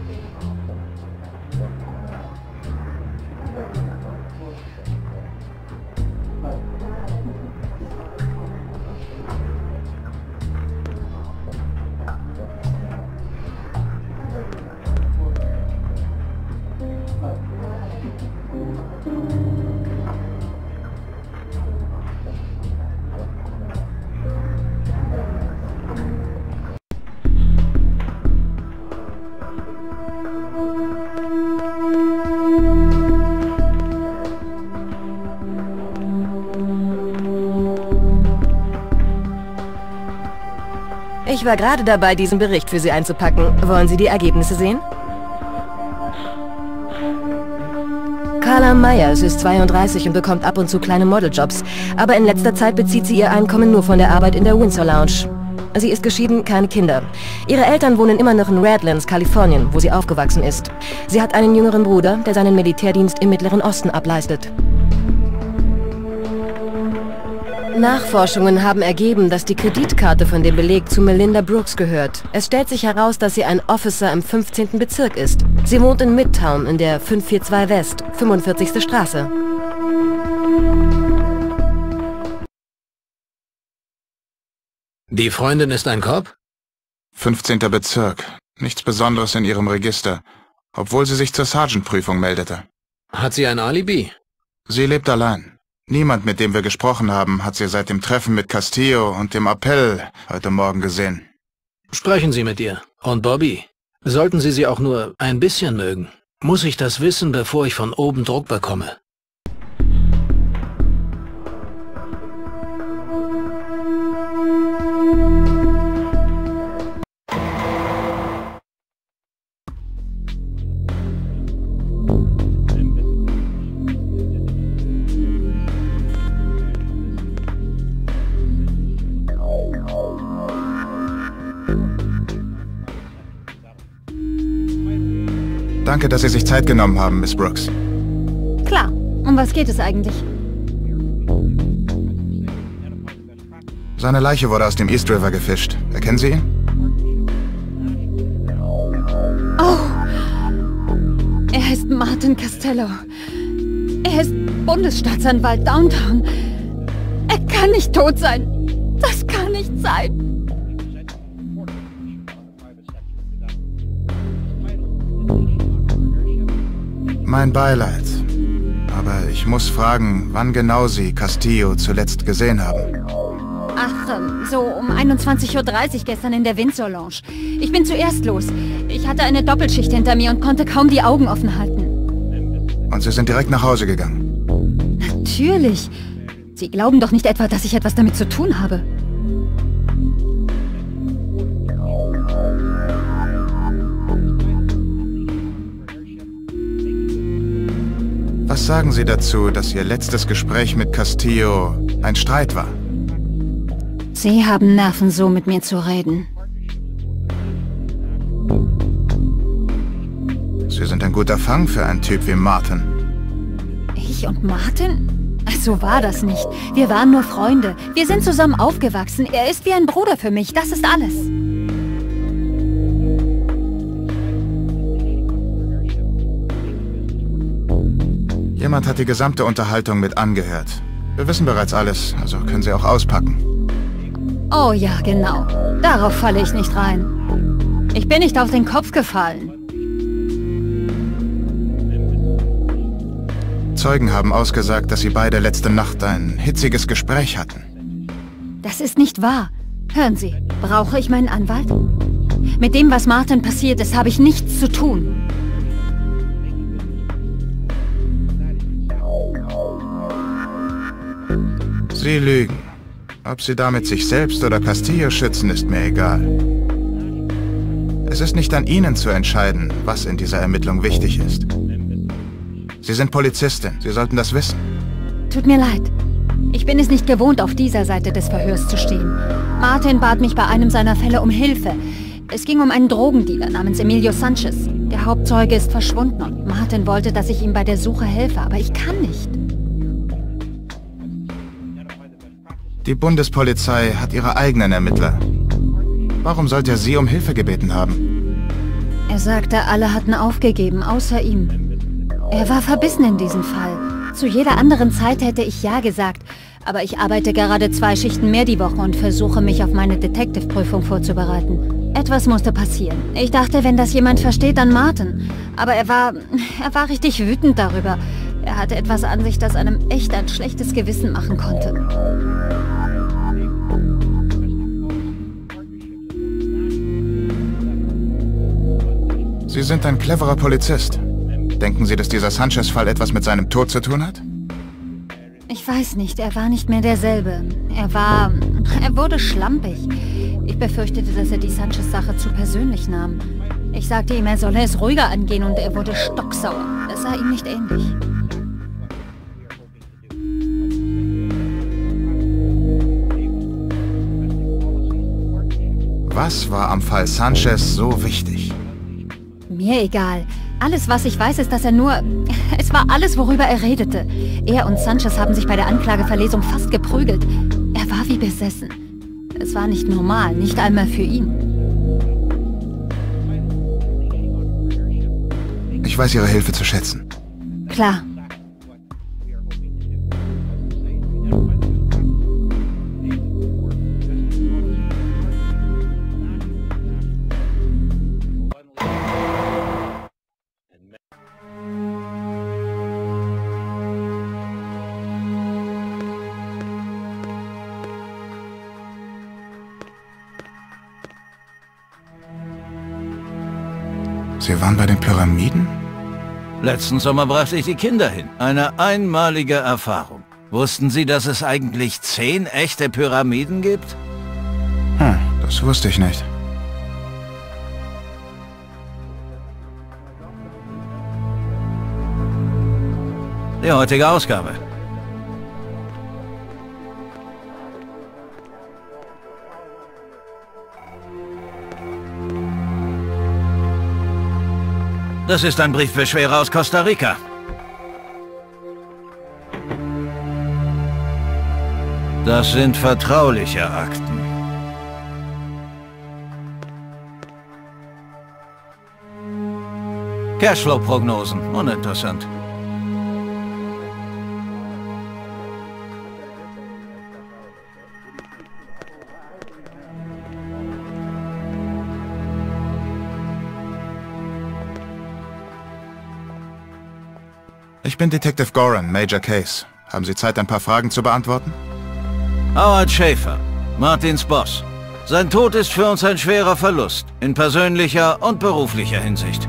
Ich war gerade dabei, diesen Bericht für Sie einzupacken. Wollen Sie die Ergebnisse sehen? Carla Myers ist 32 und bekommt ab und zu kleine Modeljobs. Aber in letzter Zeit bezieht sie ihr Einkommen nur von der Arbeit in der Windsor Lounge. Sie ist geschieden, keine Kinder. Ihre Eltern wohnen immer noch in Redlands, Kalifornien, wo sie aufgewachsen ist. Sie hat einen jüngeren Bruder, der seinen Militärdienst im Mittleren Osten ableistet. Nachforschungen haben ergeben, dass die Kreditkarte von dem Beleg zu Melinda Brooks gehört. Es stellt sich heraus, dass sie ein Officer im 15. Bezirk ist. Sie wohnt in Midtown in der 542 West, 45. Straße. Die Freundin ist ein Cop? 15. Bezirk. Nichts Besonderes in ihrem Register, obwohl sie sich zur Sergeant-Prüfung meldete. Hat sie ein Alibi? Sie lebt allein. Niemand, mit dem wir gesprochen haben, hat sie seit dem Treffen mit Castillo und dem Appell heute Morgen gesehen. Sprechen Sie mit ihr. Und Bobby, sollten Sie sie auch nur ein bisschen mögen, muss ich das wissen, bevor ich von oben Druck bekomme. Danke, dass Sie sich Zeit genommen haben, Miss Brooks. Klar. Um was geht es eigentlich? Seine Leiche wurde aus dem East River gefischt. Erkennen Sie ihn? Oh! Er heißt Martin Costello. Er ist Bundesstaatsanwalt Downtown. Er kann nicht tot sein. Das kann nicht sein. Mein Beileid. Aber ich muss fragen, wann genau Sie Castillo zuletzt gesehen haben. Ach, so um 21:30 Uhr gestern in der Windsor Lounge. Ich bin zuerst los. Ich hatte eine Doppelschicht hinter mir und konnte kaum die Augen offen halten. Und Sie sind direkt nach Hause gegangen? Natürlich. Sie glauben doch nicht etwa, dass ich etwas damit zu tun habe. Was sagen Sie dazu, dass Ihr letztes Gespräch mit Castillo ein Streit war? Sie haben Nerven, so mit mir zu reden. Sie sind ein guter Fang für einen Typ wie Martin. Ich und Martin? So war das nicht. Wir waren nur Freunde. Wir sind zusammen aufgewachsen. Er ist wie ein Bruder für mich. Das ist alles. Jemand hat die gesamte Unterhaltung mit angehört. Wir wissen bereits alles, also können Sie auch auspacken. Oh ja, genau. Darauf falle ich nicht rein. Ich bin nicht auf den Kopf gefallen. Zeugen haben ausgesagt, dass Sie beide letzte Nacht ein hitziges Gespräch hatten. Das ist nicht wahr. Hören Sie, brauche ich meinen Anwalt? Mit dem, was Martin passiert ist, habe ich nichts zu tun. Sie lügen. Ob Sie damit sich selbst oder Castillo schützen, ist mir egal. Es ist nicht an Ihnen zu entscheiden, was in dieser Ermittlung wichtig ist. Sie sind Polizistin. Sie sollten das wissen. Tut mir leid. Ich bin es nicht gewohnt, auf dieser Seite des Verhörs zu stehen. Martin bat mich bei einem seiner Fälle um Hilfe. Es ging um einen Drogendealer namens Emilio Sanchez. Der Hauptzeuge ist verschwunden und Martin wollte, dass ich ihm bei der Suche helfe, aber ich kann nicht. Die Bundespolizei hat ihre eigenen Ermittler. Warum sollte er Sie um Hilfe gebeten haben? Er sagte, alle hatten aufgegeben, außer ihm. Er war verbissen in diesem Fall. Zu jeder anderen Zeit hätte ich ja gesagt, aber ich arbeite gerade 2 Schichten mehr die Woche und versuche, mich auf meine Detective-Prüfung vorzubereiten. Etwas musste passieren. Ich dachte, wenn das jemand versteht, dann Martin. Aber er war richtig wütend darüber. Er hatte etwas an sich, das einem echt ein schlechtes Gewissen machen konnte. Sie sind ein cleverer Polizist. Denken Sie, dass dieser Sanchez-Fall etwas mit seinem Tod zu tun hat? Ich weiß nicht, er war nicht mehr derselbe. Er wurde schlampig. Ich befürchtete, dass er die Sanchez-Sache zu persönlich nahm. Ich sagte ihm, er solle es ruhiger angehen und er wurde stocksauer. Es sah ihm nicht ähnlich. Was war am Fall Sanchez so wichtig? Mir egal. Alles, was ich weiß, ist, dass er nur... Es war alles, worüber er redete. Er und Sanchez haben sich bei der Anklageverlesung fast geprügelt. Er war wie besessen. Es war nicht normal, nicht einmal für ihn. Ich weiß Ihre Hilfe zu schätzen. Klar. Sie waren bei den Pyramiden? Letzten Sommer brachte ich die Kinder hin. Eine einmalige Erfahrung. Wussten Sie, dass es eigentlich 10 echte Pyramiden gibt? Das wusste ich nicht. Die heutige Ausgabe. Das ist ein Briefbeschwerer aus Costa Rica. Das sind vertrauliche Akten. Cashflow-Prognosen, uninteressant. Ich bin Detective Goran, Major Case. Haben Sie Zeit, ein paar Fragen zu beantworten? Howard Schäfer, Martins Boss. Sein Tod ist für uns ein schwerer Verlust, in persönlicher und beruflicher Hinsicht.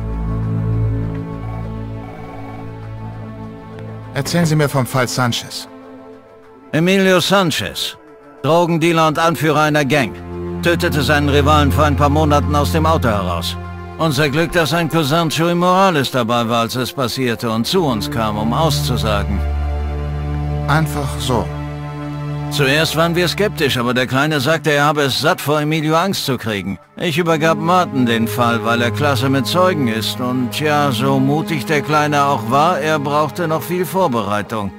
Erzählen Sie mir vom Fall Sanchez. Emilio Sanchez, Drogendealer und Anführer einer Gang, tötete seinen Rivalen vor ein paar Monaten aus dem Auto heraus. Unser Glück, dass sein Cousin Chuy Morales dabei war, als es passierte und zu uns kam, um auszusagen. Einfach so. Zuerst waren wir skeptisch, aber der Kleine sagte, er habe es satt, vor Emilio Angst zu kriegen. Ich übergab Martin den Fall, weil er klasse mit Zeugen ist. Und tja, so mutig der Kleine auch war, er brauchte noch viel Vorbereitung.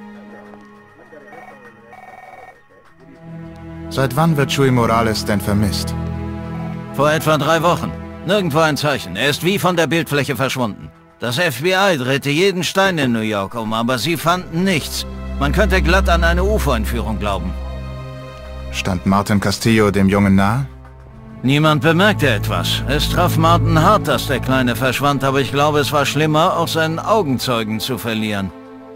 Seit wann wird Chuy Morales denn vermisst? Vor etwa 3 Wochen. Nirgendwo ein Zeichen. Er ist wie von der Bildfläche verschwunden. Das FBI drehte jeden Stein in New York um, aber sie fanden nichts. Man könnte glatt an eine UFO-Entführung glauben. Stand Martin Castillo dem Jungen nahe? Niemand bemerkte etwas. Es traf Martin hart, dass der Kleine verschwand, aber ich glaube, es war schlimmer, auch seinen Augenzeugen zu verlieren.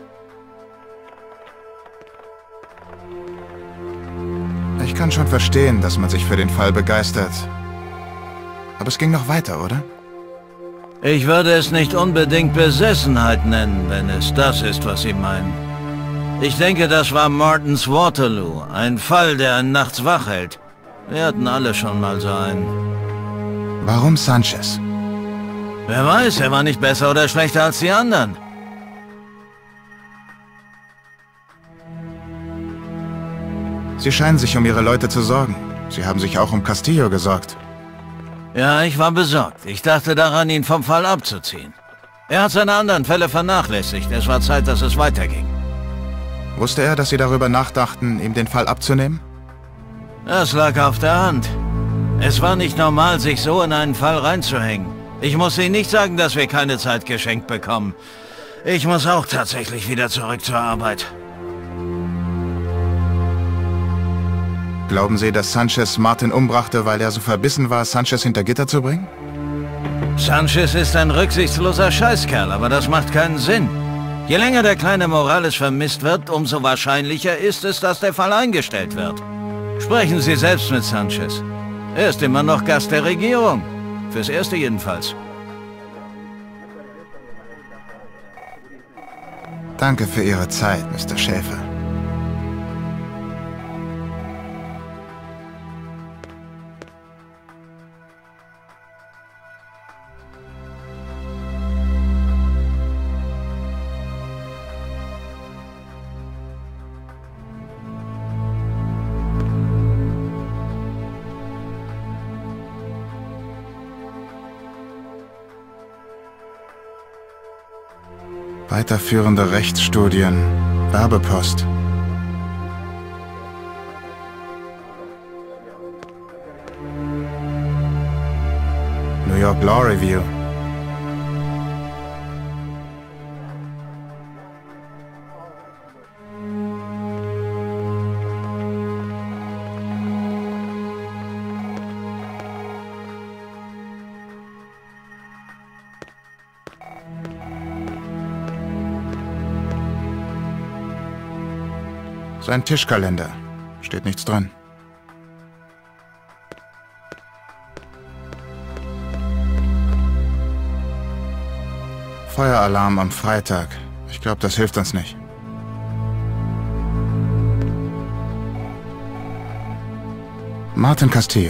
Ich kann schon verstehen, dass man sich für den Fall begeistert. Aber es ging noch weiter, oder? Ich würde es nicht unbedingt Besessenheit nennen, wenn es das ist, was Sie meinen. Ich denke, das war Martins Waterloo. Ein Fall, der einen nachts wach hält. Wir hatten alle schon mal so einen. Warum Sanchez? Wer weiß, er war nicht besser oder schlechter als die anderen. Sie scheinen sich um Ihre Leute zu sorgen. Sie haben sich auch um Castillo gesorgt. Ja, ich war besorgt. Ich dachte daran, ihn vom Fall abzuziehen. Er hat seine anderen Fälle vernachlässigt. Es war Zeit, dass es weiterging. Wusste er, dass Sie darüber nachdachten, ihm den Fall abzunehmen? Das lag auf der Hand. Es war nicht normal, sich so in einen Fall reinzuhängen. Ich muss Ihnen nicht sagen, dass wir keine Zeit geschenkt bekommen. Ich muss auch tatsächlich wieder zurück zur Arbeit. Glauben Sie, dass Sanchez Martin umbrachte, weil er so verbissen war, Sanchez hinter Gitter zu bringen? Sanchez ist ein rücksichtsloser Scheißkerl, aber das macht keinen Sinn. Je länger der kleine Morales vermisst wird, umso wahrscheinlicher ist es, dass der Fall eingestellt wird. Sprechen Sie selbst mit Sanchez. Er ist immer noch Gast der Regierung. Fürs Erste jedenfalls. Danke für Ihre Zeit, Mr. Schäfer. Weiterführende Rechtsstudien. Werbepost. New York Law Review. Sein Tischkalender. Steht nichts dran. Feueralarm am Freitag. Ich glaube, das hilft uns nicht. Martin Castillo.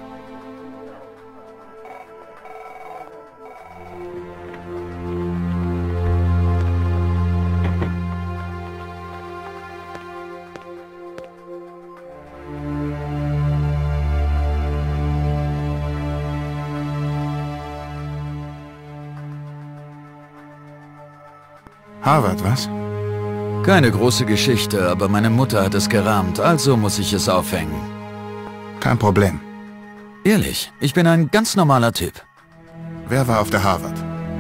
Harvard, was? Keine große Geschichte, aber meine Mutter hat es gerahmt, also muss ich es aufhängen. Kein Problem. Ehrlich, ich bin ein ganz normaler Typ. Wer war auf der Harvard?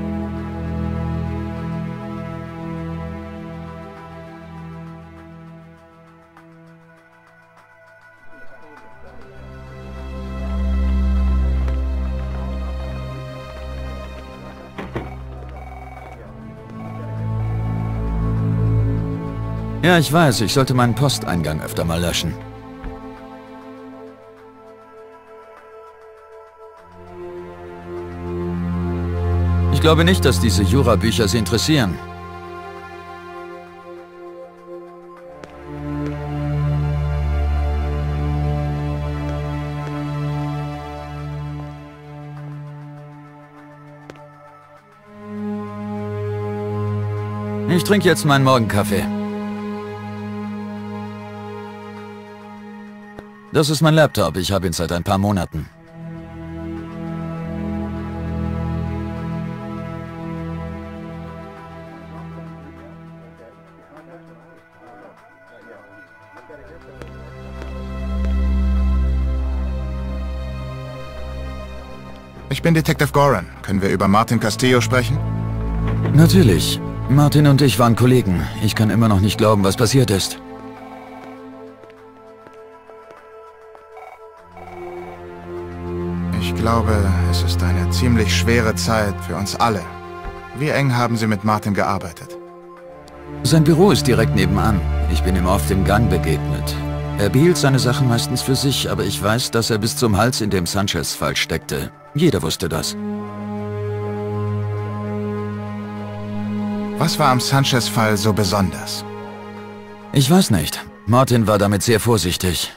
Ja, ich weiß, ich sollte meinen Posteingang öfter mal löschen. Ich glaube nicht, dass diese Jura-Bücher Sie interessieren. Ich trinke jetzt meinen Morgenkaffee. Das ist mein Laptop, ich habe ihn seit ein paar Monaten. Ich bin Detective Goran. Können wir über Martin Castillo sprechen? Natürlich. Martin und ich waren Kollegen. Ich kann immer noch nicht glauben, was passiert ist. Ich glaube, es ist eine ziemlich schwere Zeit für uns alle. Wie eng haben Sie mit Martin gearbeitet? Sein Büro ist direkt nebenan. Ich bin ihm oft im Gang begegnet. Er behielt seine Sachen meistens für sich, aber ich weiß, dass er bis zum Hals in dem Sanchez-Fall steckte. Jeder wusste das. Was war am Sanchez-Fall so besonders? Ich weiß nicht. Martin war damit sehr vorsichtig.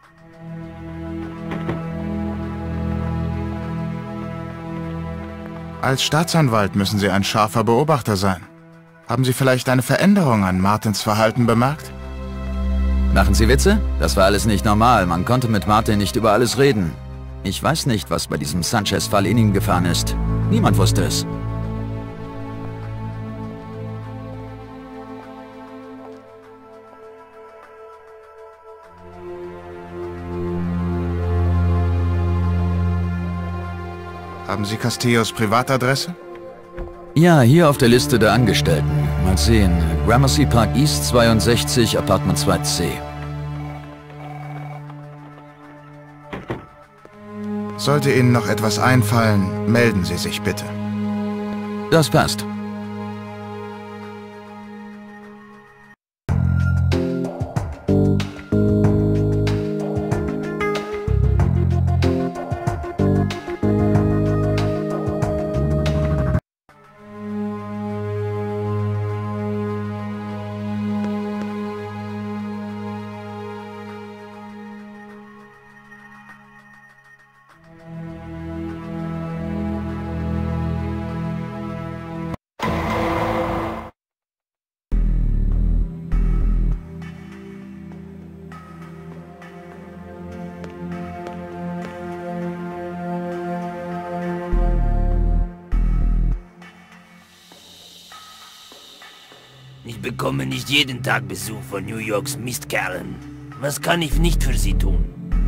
Als Staatsanwalt müssen Sie ein scharfer Beobachter sein. Haben Sie vielleicht eine Veränderung an Martins Verhalten bemerkt? Machen Sie Witze? Das war alles nicht normal. Man konnte mit Martin nicht über alles reden. Ich weiß nicht, was bei diesem Sanchez-Fall in ihn gefahren ist. Niemand wusste es. Haben Sie Castillos Privatadresse? Ja, hier auf der Liste der Angestellten. Mal sehen. Gramercy Park East 62, Apartment 2C. Sollte Ihnen noch etwas einfallen, melden Sie sich bitte. Das passt. Ich bekomme nicht jeden Tag Besuch von New Yorks Mistkerlen. Was kann ich nicht für sie tun?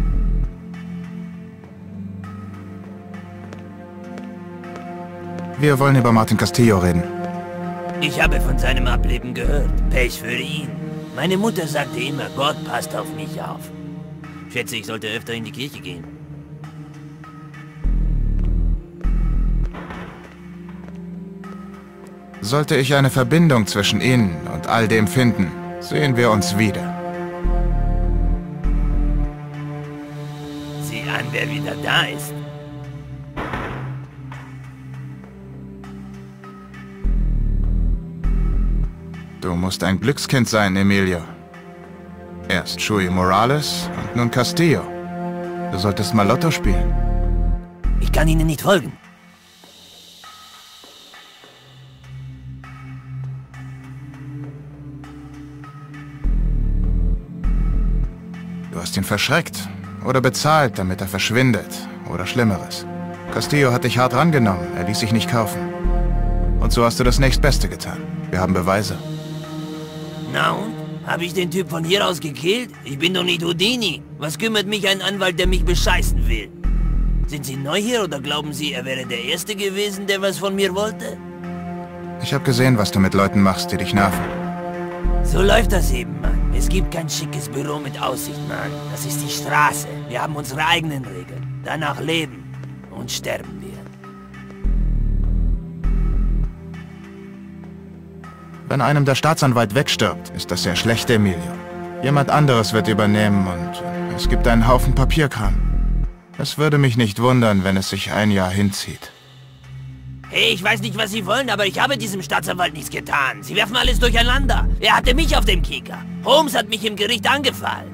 Wir wollen über Martin Castillo reden. Ich habe von seinem Ableben gehört. Pech für ihn. Meine Mutter sagte immer, Gott passt auf mich auf. Schätze, ich sollte öfter in die Kirche gehen. Sollte ich eine Verbindung zwischen Ihnen und all dem finden, sehen wir uns wieder. Sieh an, wer wieder da ist. Du musst ein Glückskind sein, Emilio. Erst Chuy Morales und nun Castillo. Du solltest mal Lotto spielen. Ich kann Ihnen nicht folgen. Du hast ihn verschreckt oder bezahlt, damit er verschwindet oder Schlimmeres. Castillo hat dich hart rangenommen, er ließ sich nicht kaufen. Und so hast du das nächstbeste getan. Wir haben Beweise. Na und? Habe ich den Typ von hier aus gekillt? Ich bin doch nicht Houdini. Was kümmert mich ein Anwalt, der mich bescheißen will? Sind Sie neu hier oder glauben Sie, er wäre der Erste gewesen, der was von mir wollte? Ich habe gesehen, was du mit Leuten machst, die dich nerven. So läuft das eben, Mann. Es gibt kein schickes Büro mit Aussicht, Mann. Das ist die Straße. Wir haben unsere eigenen Regeln. Danach leben und sterben wir. Wenn einem der Staatsanwalt wegstirbt, ist das sehr schlecht, Emilio. Jemand anderes wird übernehmen und es gibt einen Haufen Papierkram. Es würde mich nicht wundern, wenn es sich ein Jahr hinzieht. Hey, ich weiß nicht, was Sie wollen, aber ich habe diesem Staatsanwalt nichts getan. Sie werfen alles durcheinander. Er hatte mich auf dem Kieker. Holmes hat mich im Gericht angefallen.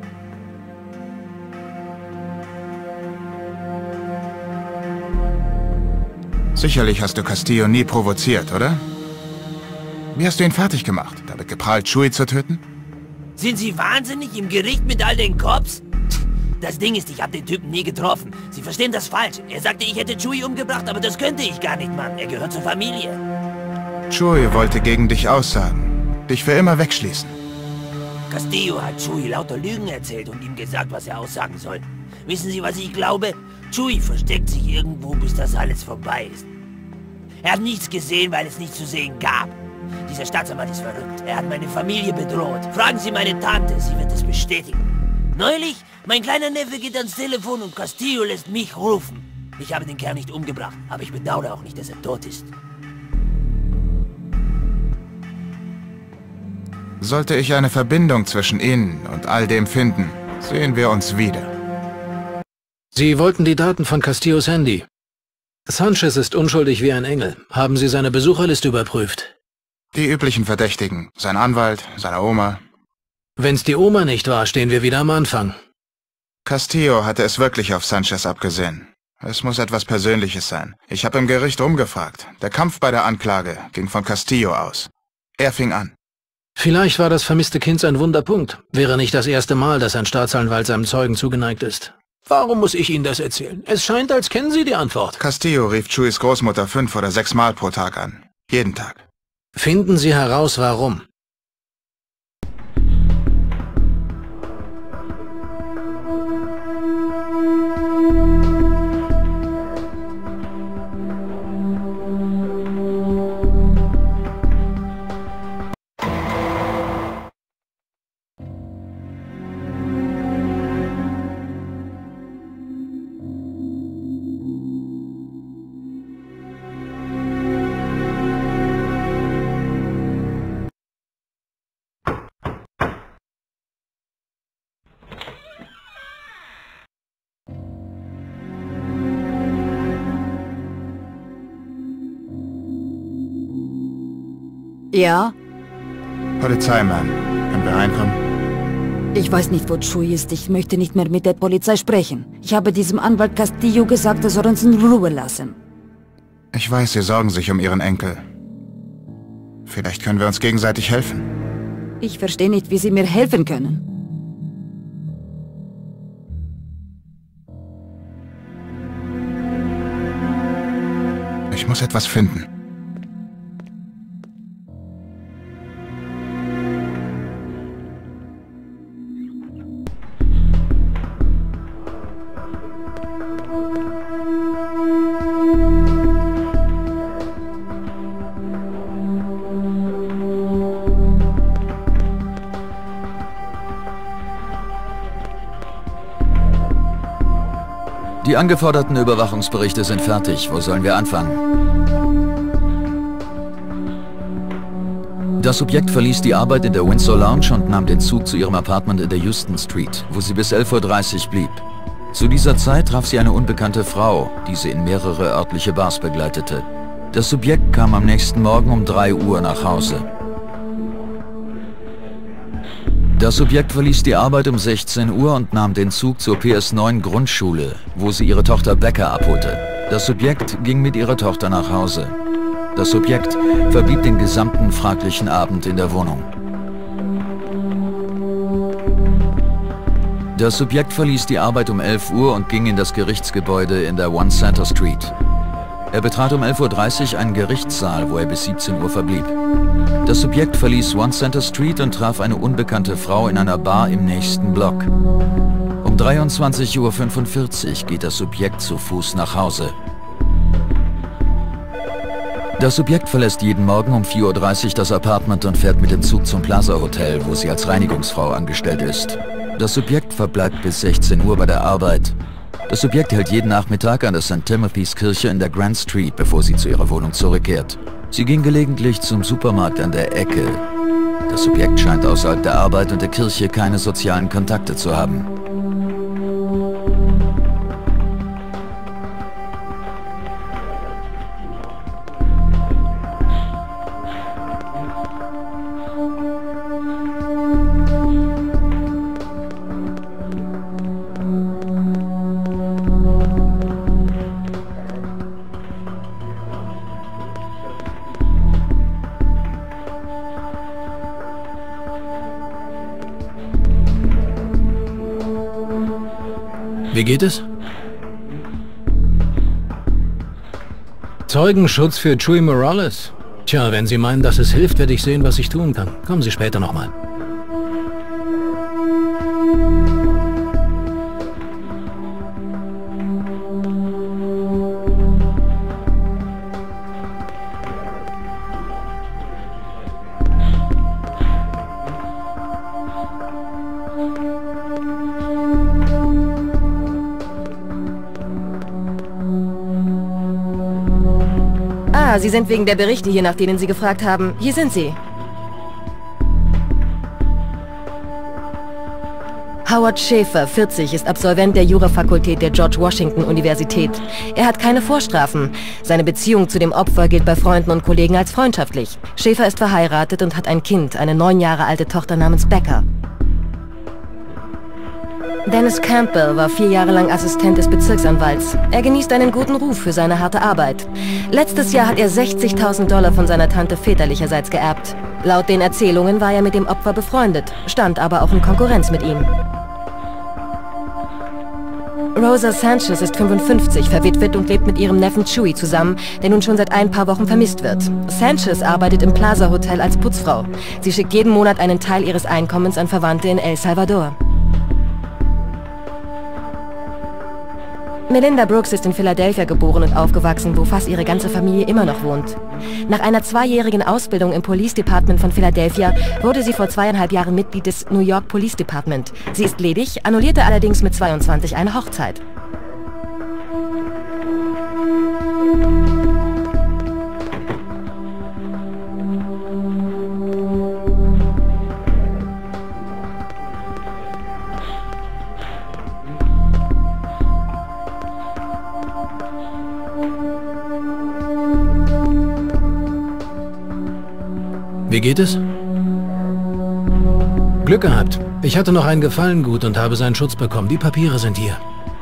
Sicherlich hast du Castillo nie provoziert, oder? Wie hast du ihn fertig gemacht? Damit geprahlt, Chuy zu töten? Sind Sie wahnsinnig im Gericht mit all den Cops? Das Ding ist, ich habe den Typen nie getroffen. Sie verstehen das falsch. Er sagte, ich hätte Chuy umgebracht, aber das könnte ich gar nicht, Mann. Er gehört zur Familie. Chuy wollte gegen dich aussagen. Dich für immer wegschließen. Castillo hat Chuy lauter Lügen erzählt und ihm gesagt, was er aussagen soll. Wissen Sie, was ich glaube? Chuy versteckt sich irgendwo, bis das alles vorbei ist. Er hat nichts gesehen, weil es nichts zu sehen gab. Dieser Staatsanwalt ist verrückt. Er hat meine Familie bedroht. Fragen Sie meine Tante, sie wird es bestätigen. Neulich, mein kleiner Neffe geht ans Telefon und Castillo lässt mich rufen. Ich habe den Kerl nicht umgebracht, aber ich bedauere auch nicht, dass er tot ist. Sollte ich eine Verbindung zwischen Ihnen und all dem finden, sehen wir uns wieder. Sie wollten die Daten von Castillos Handy. Sanchez ist unschuldig wie ein Engel. Haben Sie seine Besucherliste überprüft? Die üblichen Verdächtigen. Sein Anwalt, seine Oma. Wenn's die Oma nicht war, stehen wir wieder am Anfang. Castillo hatte es wirklich auf Sanchez abgesehen. Es muss etwas Persönliches sein. Ich habe im Gericht rumgefragt. Der Kampf bei der Anklage ging von Castillo aus. Er fing an. Vielleicht war das vermisste Kind sein Wunderpunkt. Wäre nicht das erste Mal, dass ein Staatsanwalt seinem Zeugen zugeneigt ist. Warum muss ich Ihnen das erzählen? Es scheint, als kennen Sie die Antwort. Castillo rief Chuyis Großmutter 5 oder 6 Mal pro Tag an. Jeden Tag. Finden Sie heraus, warum. Ja? Polizeimann, können wir reinkommen? Ich weiß nicht, wo Chuy ist. Ich möchte nicht mehr mit der Polizei sprechen. Ich habe diesem Anwalt Castillo gesagt, er soll uns in Ruhe lassen. Ich weiß, Sie sorgen sich um Ihren Enkel. Vielleicht können wir uns gegenseitig helfen. Ich verstehe nicht, wie Sie mir helfen können. Ich muss etwas finden. Die angeforderten Überwachungsberichte sind fertig. Wo sollen wir anfangen? Das Subjekt verließ die Arbeit in der Windsor Lounge und nahm den Zug zu ihrem Apartment in der Houston Street, wo sie bis 11:30 Uhr blieb. Zu dieser Zeit traf sie eine unbekannte Frau, die sie in mehrere örtliche Bars begleitete. Das Subjekt kam am nächsten Morgen um 3 Uhr nach Hause. Das Subjekt verließ die Arbeit um 16 Uhr und nahm den Zug zur PS9 Grundschule, wo sie ihre Tochter Becca abholte. Das Subjekt ging mit ihrer Tochter nach Hause. Das Subjekt verblieb den gesamten fraglichen Abend in der Wohnung. Das Subjekt verließ die Arbeit um 11 Uhr und ging in das Gerichtsgebäude in der One Center Street. Er betrat um 11:30 Uhr einen Gerichtssaal, wo er bis 17 Uhr verblieb. Das Subjekt verließ One Center Street und traf eine unbekannte Frau in einer Bar im nächsten Block. Um 23:45 Uhr geht das Subjekt zu Fuß nach Hause. Das Subjekt verlässt jeden Morgen um 4:30 Uhr das Apartment und fährt mit dem Zug zum Plaza Hotel, wo sie als Reinigungsfrau angestellt ist. Das Subjekt verbleibt bis 16 Uhr bei der Arbeit. Das Subjekt hält jeden Nachmittag an der St. Timothy's Kirche in der Grand Street, bevor sie zu ihrer Wohnung zurückkehrt. Sie ging gelegentlich zum Supermarkt an der Ecke. Das Subjekt scheint außerhalb der Arbeit und der Kirche keine sozialen Kontakte zu haben. Wie geht es? Zeugenschutz für Chuy Morales. Tja, wenn Sie meinen, dass es hilft, werde ich sehen, was ich tun kann. Kommen Sie später nochmal. Ah, Sie sind wegen der Berichte hier, nach denen Sie gefragt haben. Hier sind sie. Howard Schäfer, 40, ist Absolvent der Jurafakultät der George Washington Universität. Er hat keine Vorstrafen. Seine Beziehung zu dem Opfer gilt bei Freunden und Kollegen als freundschaftlich. Schäfer ist verheiratet und hat ein Kind, eine 9 Jahre alte Tochter namens Becca. Dennis Campbell war 4 Jahre lang Assistent des Bezirksanwalts. Er genießt einen guten Ruf für seine harte Arbeit. Letztes Jahr hat er $60.000 von seiner Tante väterlicherseits geerbt. Laut den Erzählungen war er mit dem Opfer befreundet, stand aber auch in Konkurrenz mit ihm. Rosa Sanchez ist 55, verwitwet und lebt mit ihrem Neffen Chuy zusammen, der nun schon seit ein paar Wochen vermisst wird. Sanchez arbeitet im Plaza Hotel als Putzfrau. Sie schickt jeden Monat einen Teil ihres Einkommens an Verwandte in El Salvador. Melinda Brooks ist in Philadelphia geboren und aufgewachsen, wo fast ihre ganze Familie immer noch wohnt. Nach einer 2-jährigen Ausbildung im Police Department von Philadelphia wurde sie vor 2,5 Jahren Mitglied des New York Police Department. Sie ist ledig, annullierte allerdings mit 22 eine Hochzeit. Wie geht es? Glück gehabt. Ich hatte noch ein Gefallengut und habe seinen Schutz bekommen. Die Papiere sind hier.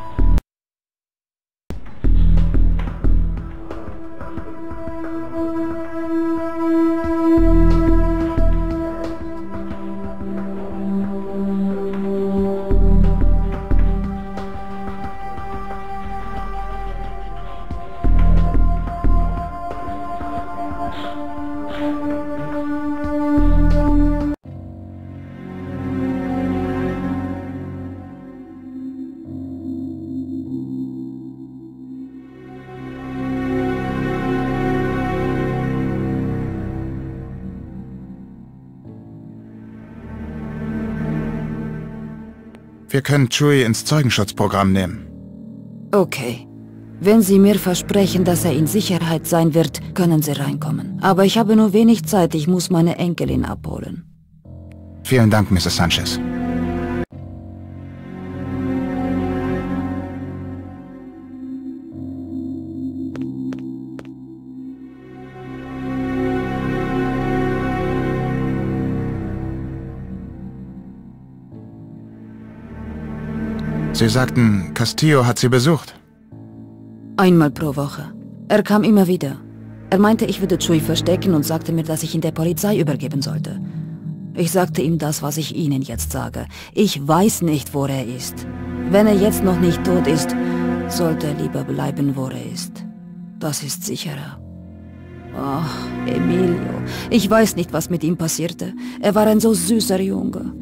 Wir können Chuy ins Zeugenschutzprogramm nehmen. Okay. Wenn Sie mir versprechen, dass er in Sicherheit sein wird, können Sie reinkommen. Aber ich habe nur wenig Zeit, ich muss meine Enkelin abholen. Vielen Dank, Mrs. Sanchez. Sie sagten, Castillo hat Sie besucht. Einmal pro Woche. Er kam immer wieder. Er meinte, ich würde Chuy verstecken und sagte mir, dass ich ihn der Polizei übergeben sollte. Ich sagte ihm das, was ich Ihnen jetzt sage. Ich weiß nicht, wo er ist. Wenn er jetzt noch nicht tot ist, sollte er lieber bleiben, wo er ist. Das ist sicherer. Oh, Emilio. Ich weiß nicht, was mit ihm passierte. Er war ein so süßer Junge.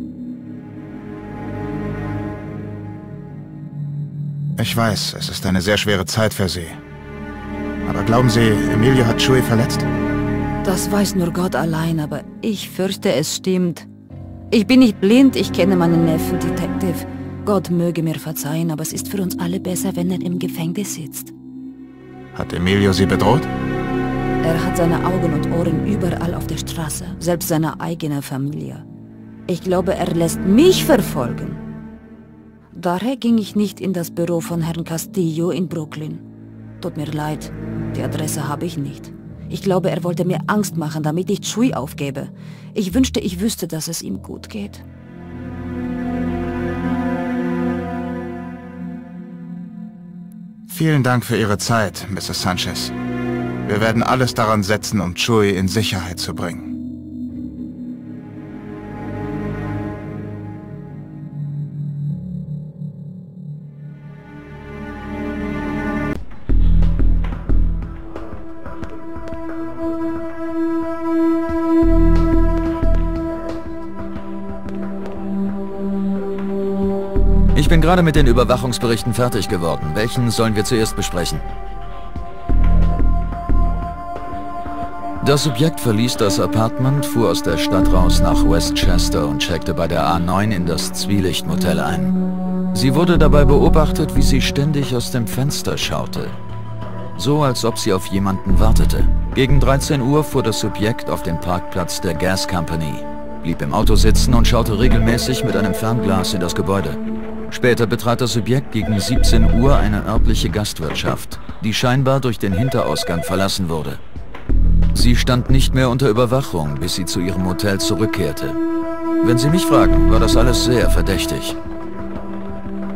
Ich weiß, es ist eine sehr schwere Zeit für Sie. Aber glauben Sie, Emilio hat Chuy verletzt? Das weiß nur Gott allein, aber ich fürchte, es stimmt. Ich bin nicht blind, ich kenne meinen Neffen, Detective. Gott möge mir verzeihen, aber es ist für uns alle besser, wenn er im Gefängnis sitzt. Hat Emilio Sie bedroht? Er hat seine Augen und Ohren überall auf der Straße, selbst seine eigene Familie. Ich glaube, er lässt mich verfolgen. Daher ging ich nicht in das Büro von Herrn Castillo in Brooklyn. Tut mir leid, die Adresse habe ich nicht. Ich glaube, er wollte mir Angst machen, damit ich Chuy aufgebe. Ich wünschte, ich wüsste, dass es ihm gut geht. Vielen Dank für Ihre Zeit, Mrs. Sanchez. Wir werden alles daran setzen, um Chuy in Sicherheit zu bringen. Ich bin gerade mit den Überwachungsberichten fertig geworden. Welchen sollen wir zuerst besprechen? Das Subjekt verließ das Apartment, fuhr aus der Stadt raus nach Westchester und checkte bei der A9 in das Zwielicht-Motel ein. Sie wurde dabei beobachtet, wie sie ständig aus dem Fenster schaute. So, als ob sie auf jemanden wartete. Gegen 13 Uhr fuhr das Subjekt auf den Parkplatz der Gas Company, blieb im Auto sitzen und schaute regelmäßig mit einem Fernglas in das Gebäude. Später betrat das Subjekt gegen 17 Uhr eine örtliche Gastwirtschaft, die scheinbar durch den Hinterausgang verlassen wurde. Sie stand nicht mehr unter Überwachung, bis sie zu ihrem Hotel zurückkehrte. Wenn Sie mich fragen, war das alles sehr verdächtig.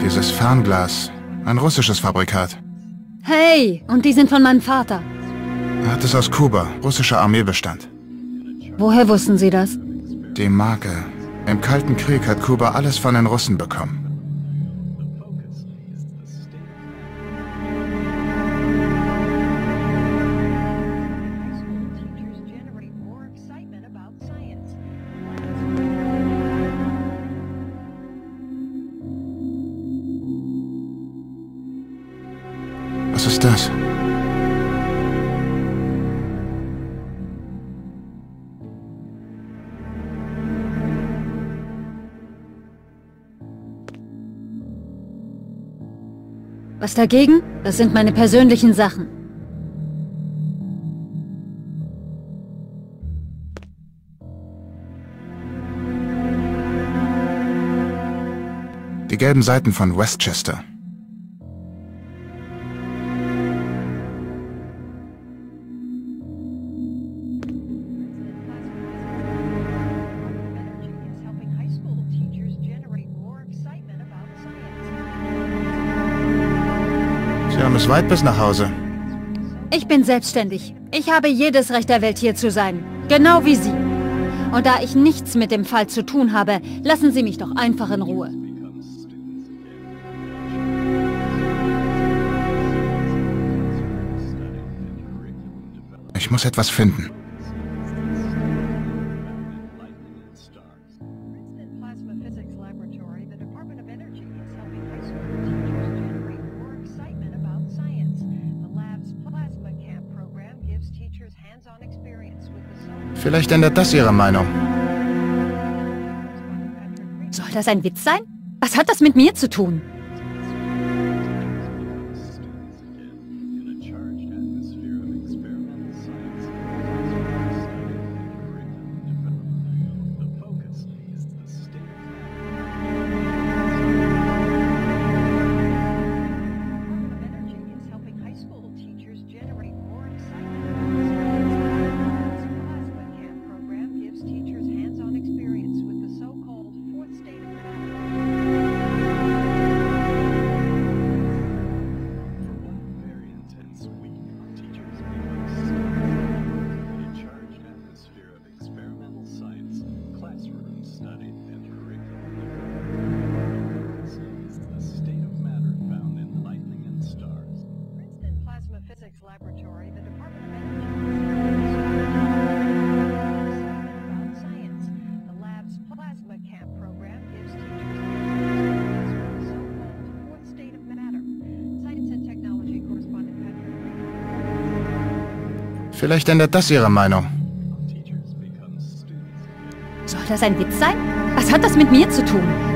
Dieses Fernglas. Ein russisches Fabrikat. Hey, und die sind von meinem Vater. Er hat es aus Kuba, russischer Armeebestand. Woher wussten Sie das? Die Marke. Im Kalten Krieg hat Kuba alles von den Russen bekommen. Was ist das? Was dagegen? Das sind meine persönlichen Sachen. Die gelben Seiten von Westchester. Sie haben es weit bis nach Hause. Ich bin selbstständig. Ich habe jedes Recht der Welt, hier zu sein. Genau wie Sie. Und da ich nichts mit dem Fall zu tun habe, lassen Sie mich doch einfach in Ruhe. Ich muss etwas finden. Vielleicht ändert das Ihre Meinung. Soll das ein Witz sein? Was hat das mit mir zu tun? Vielleicht ändert das Ihre Meinung. Soll das ein Witz sein? Was hat das mit mir zu tun?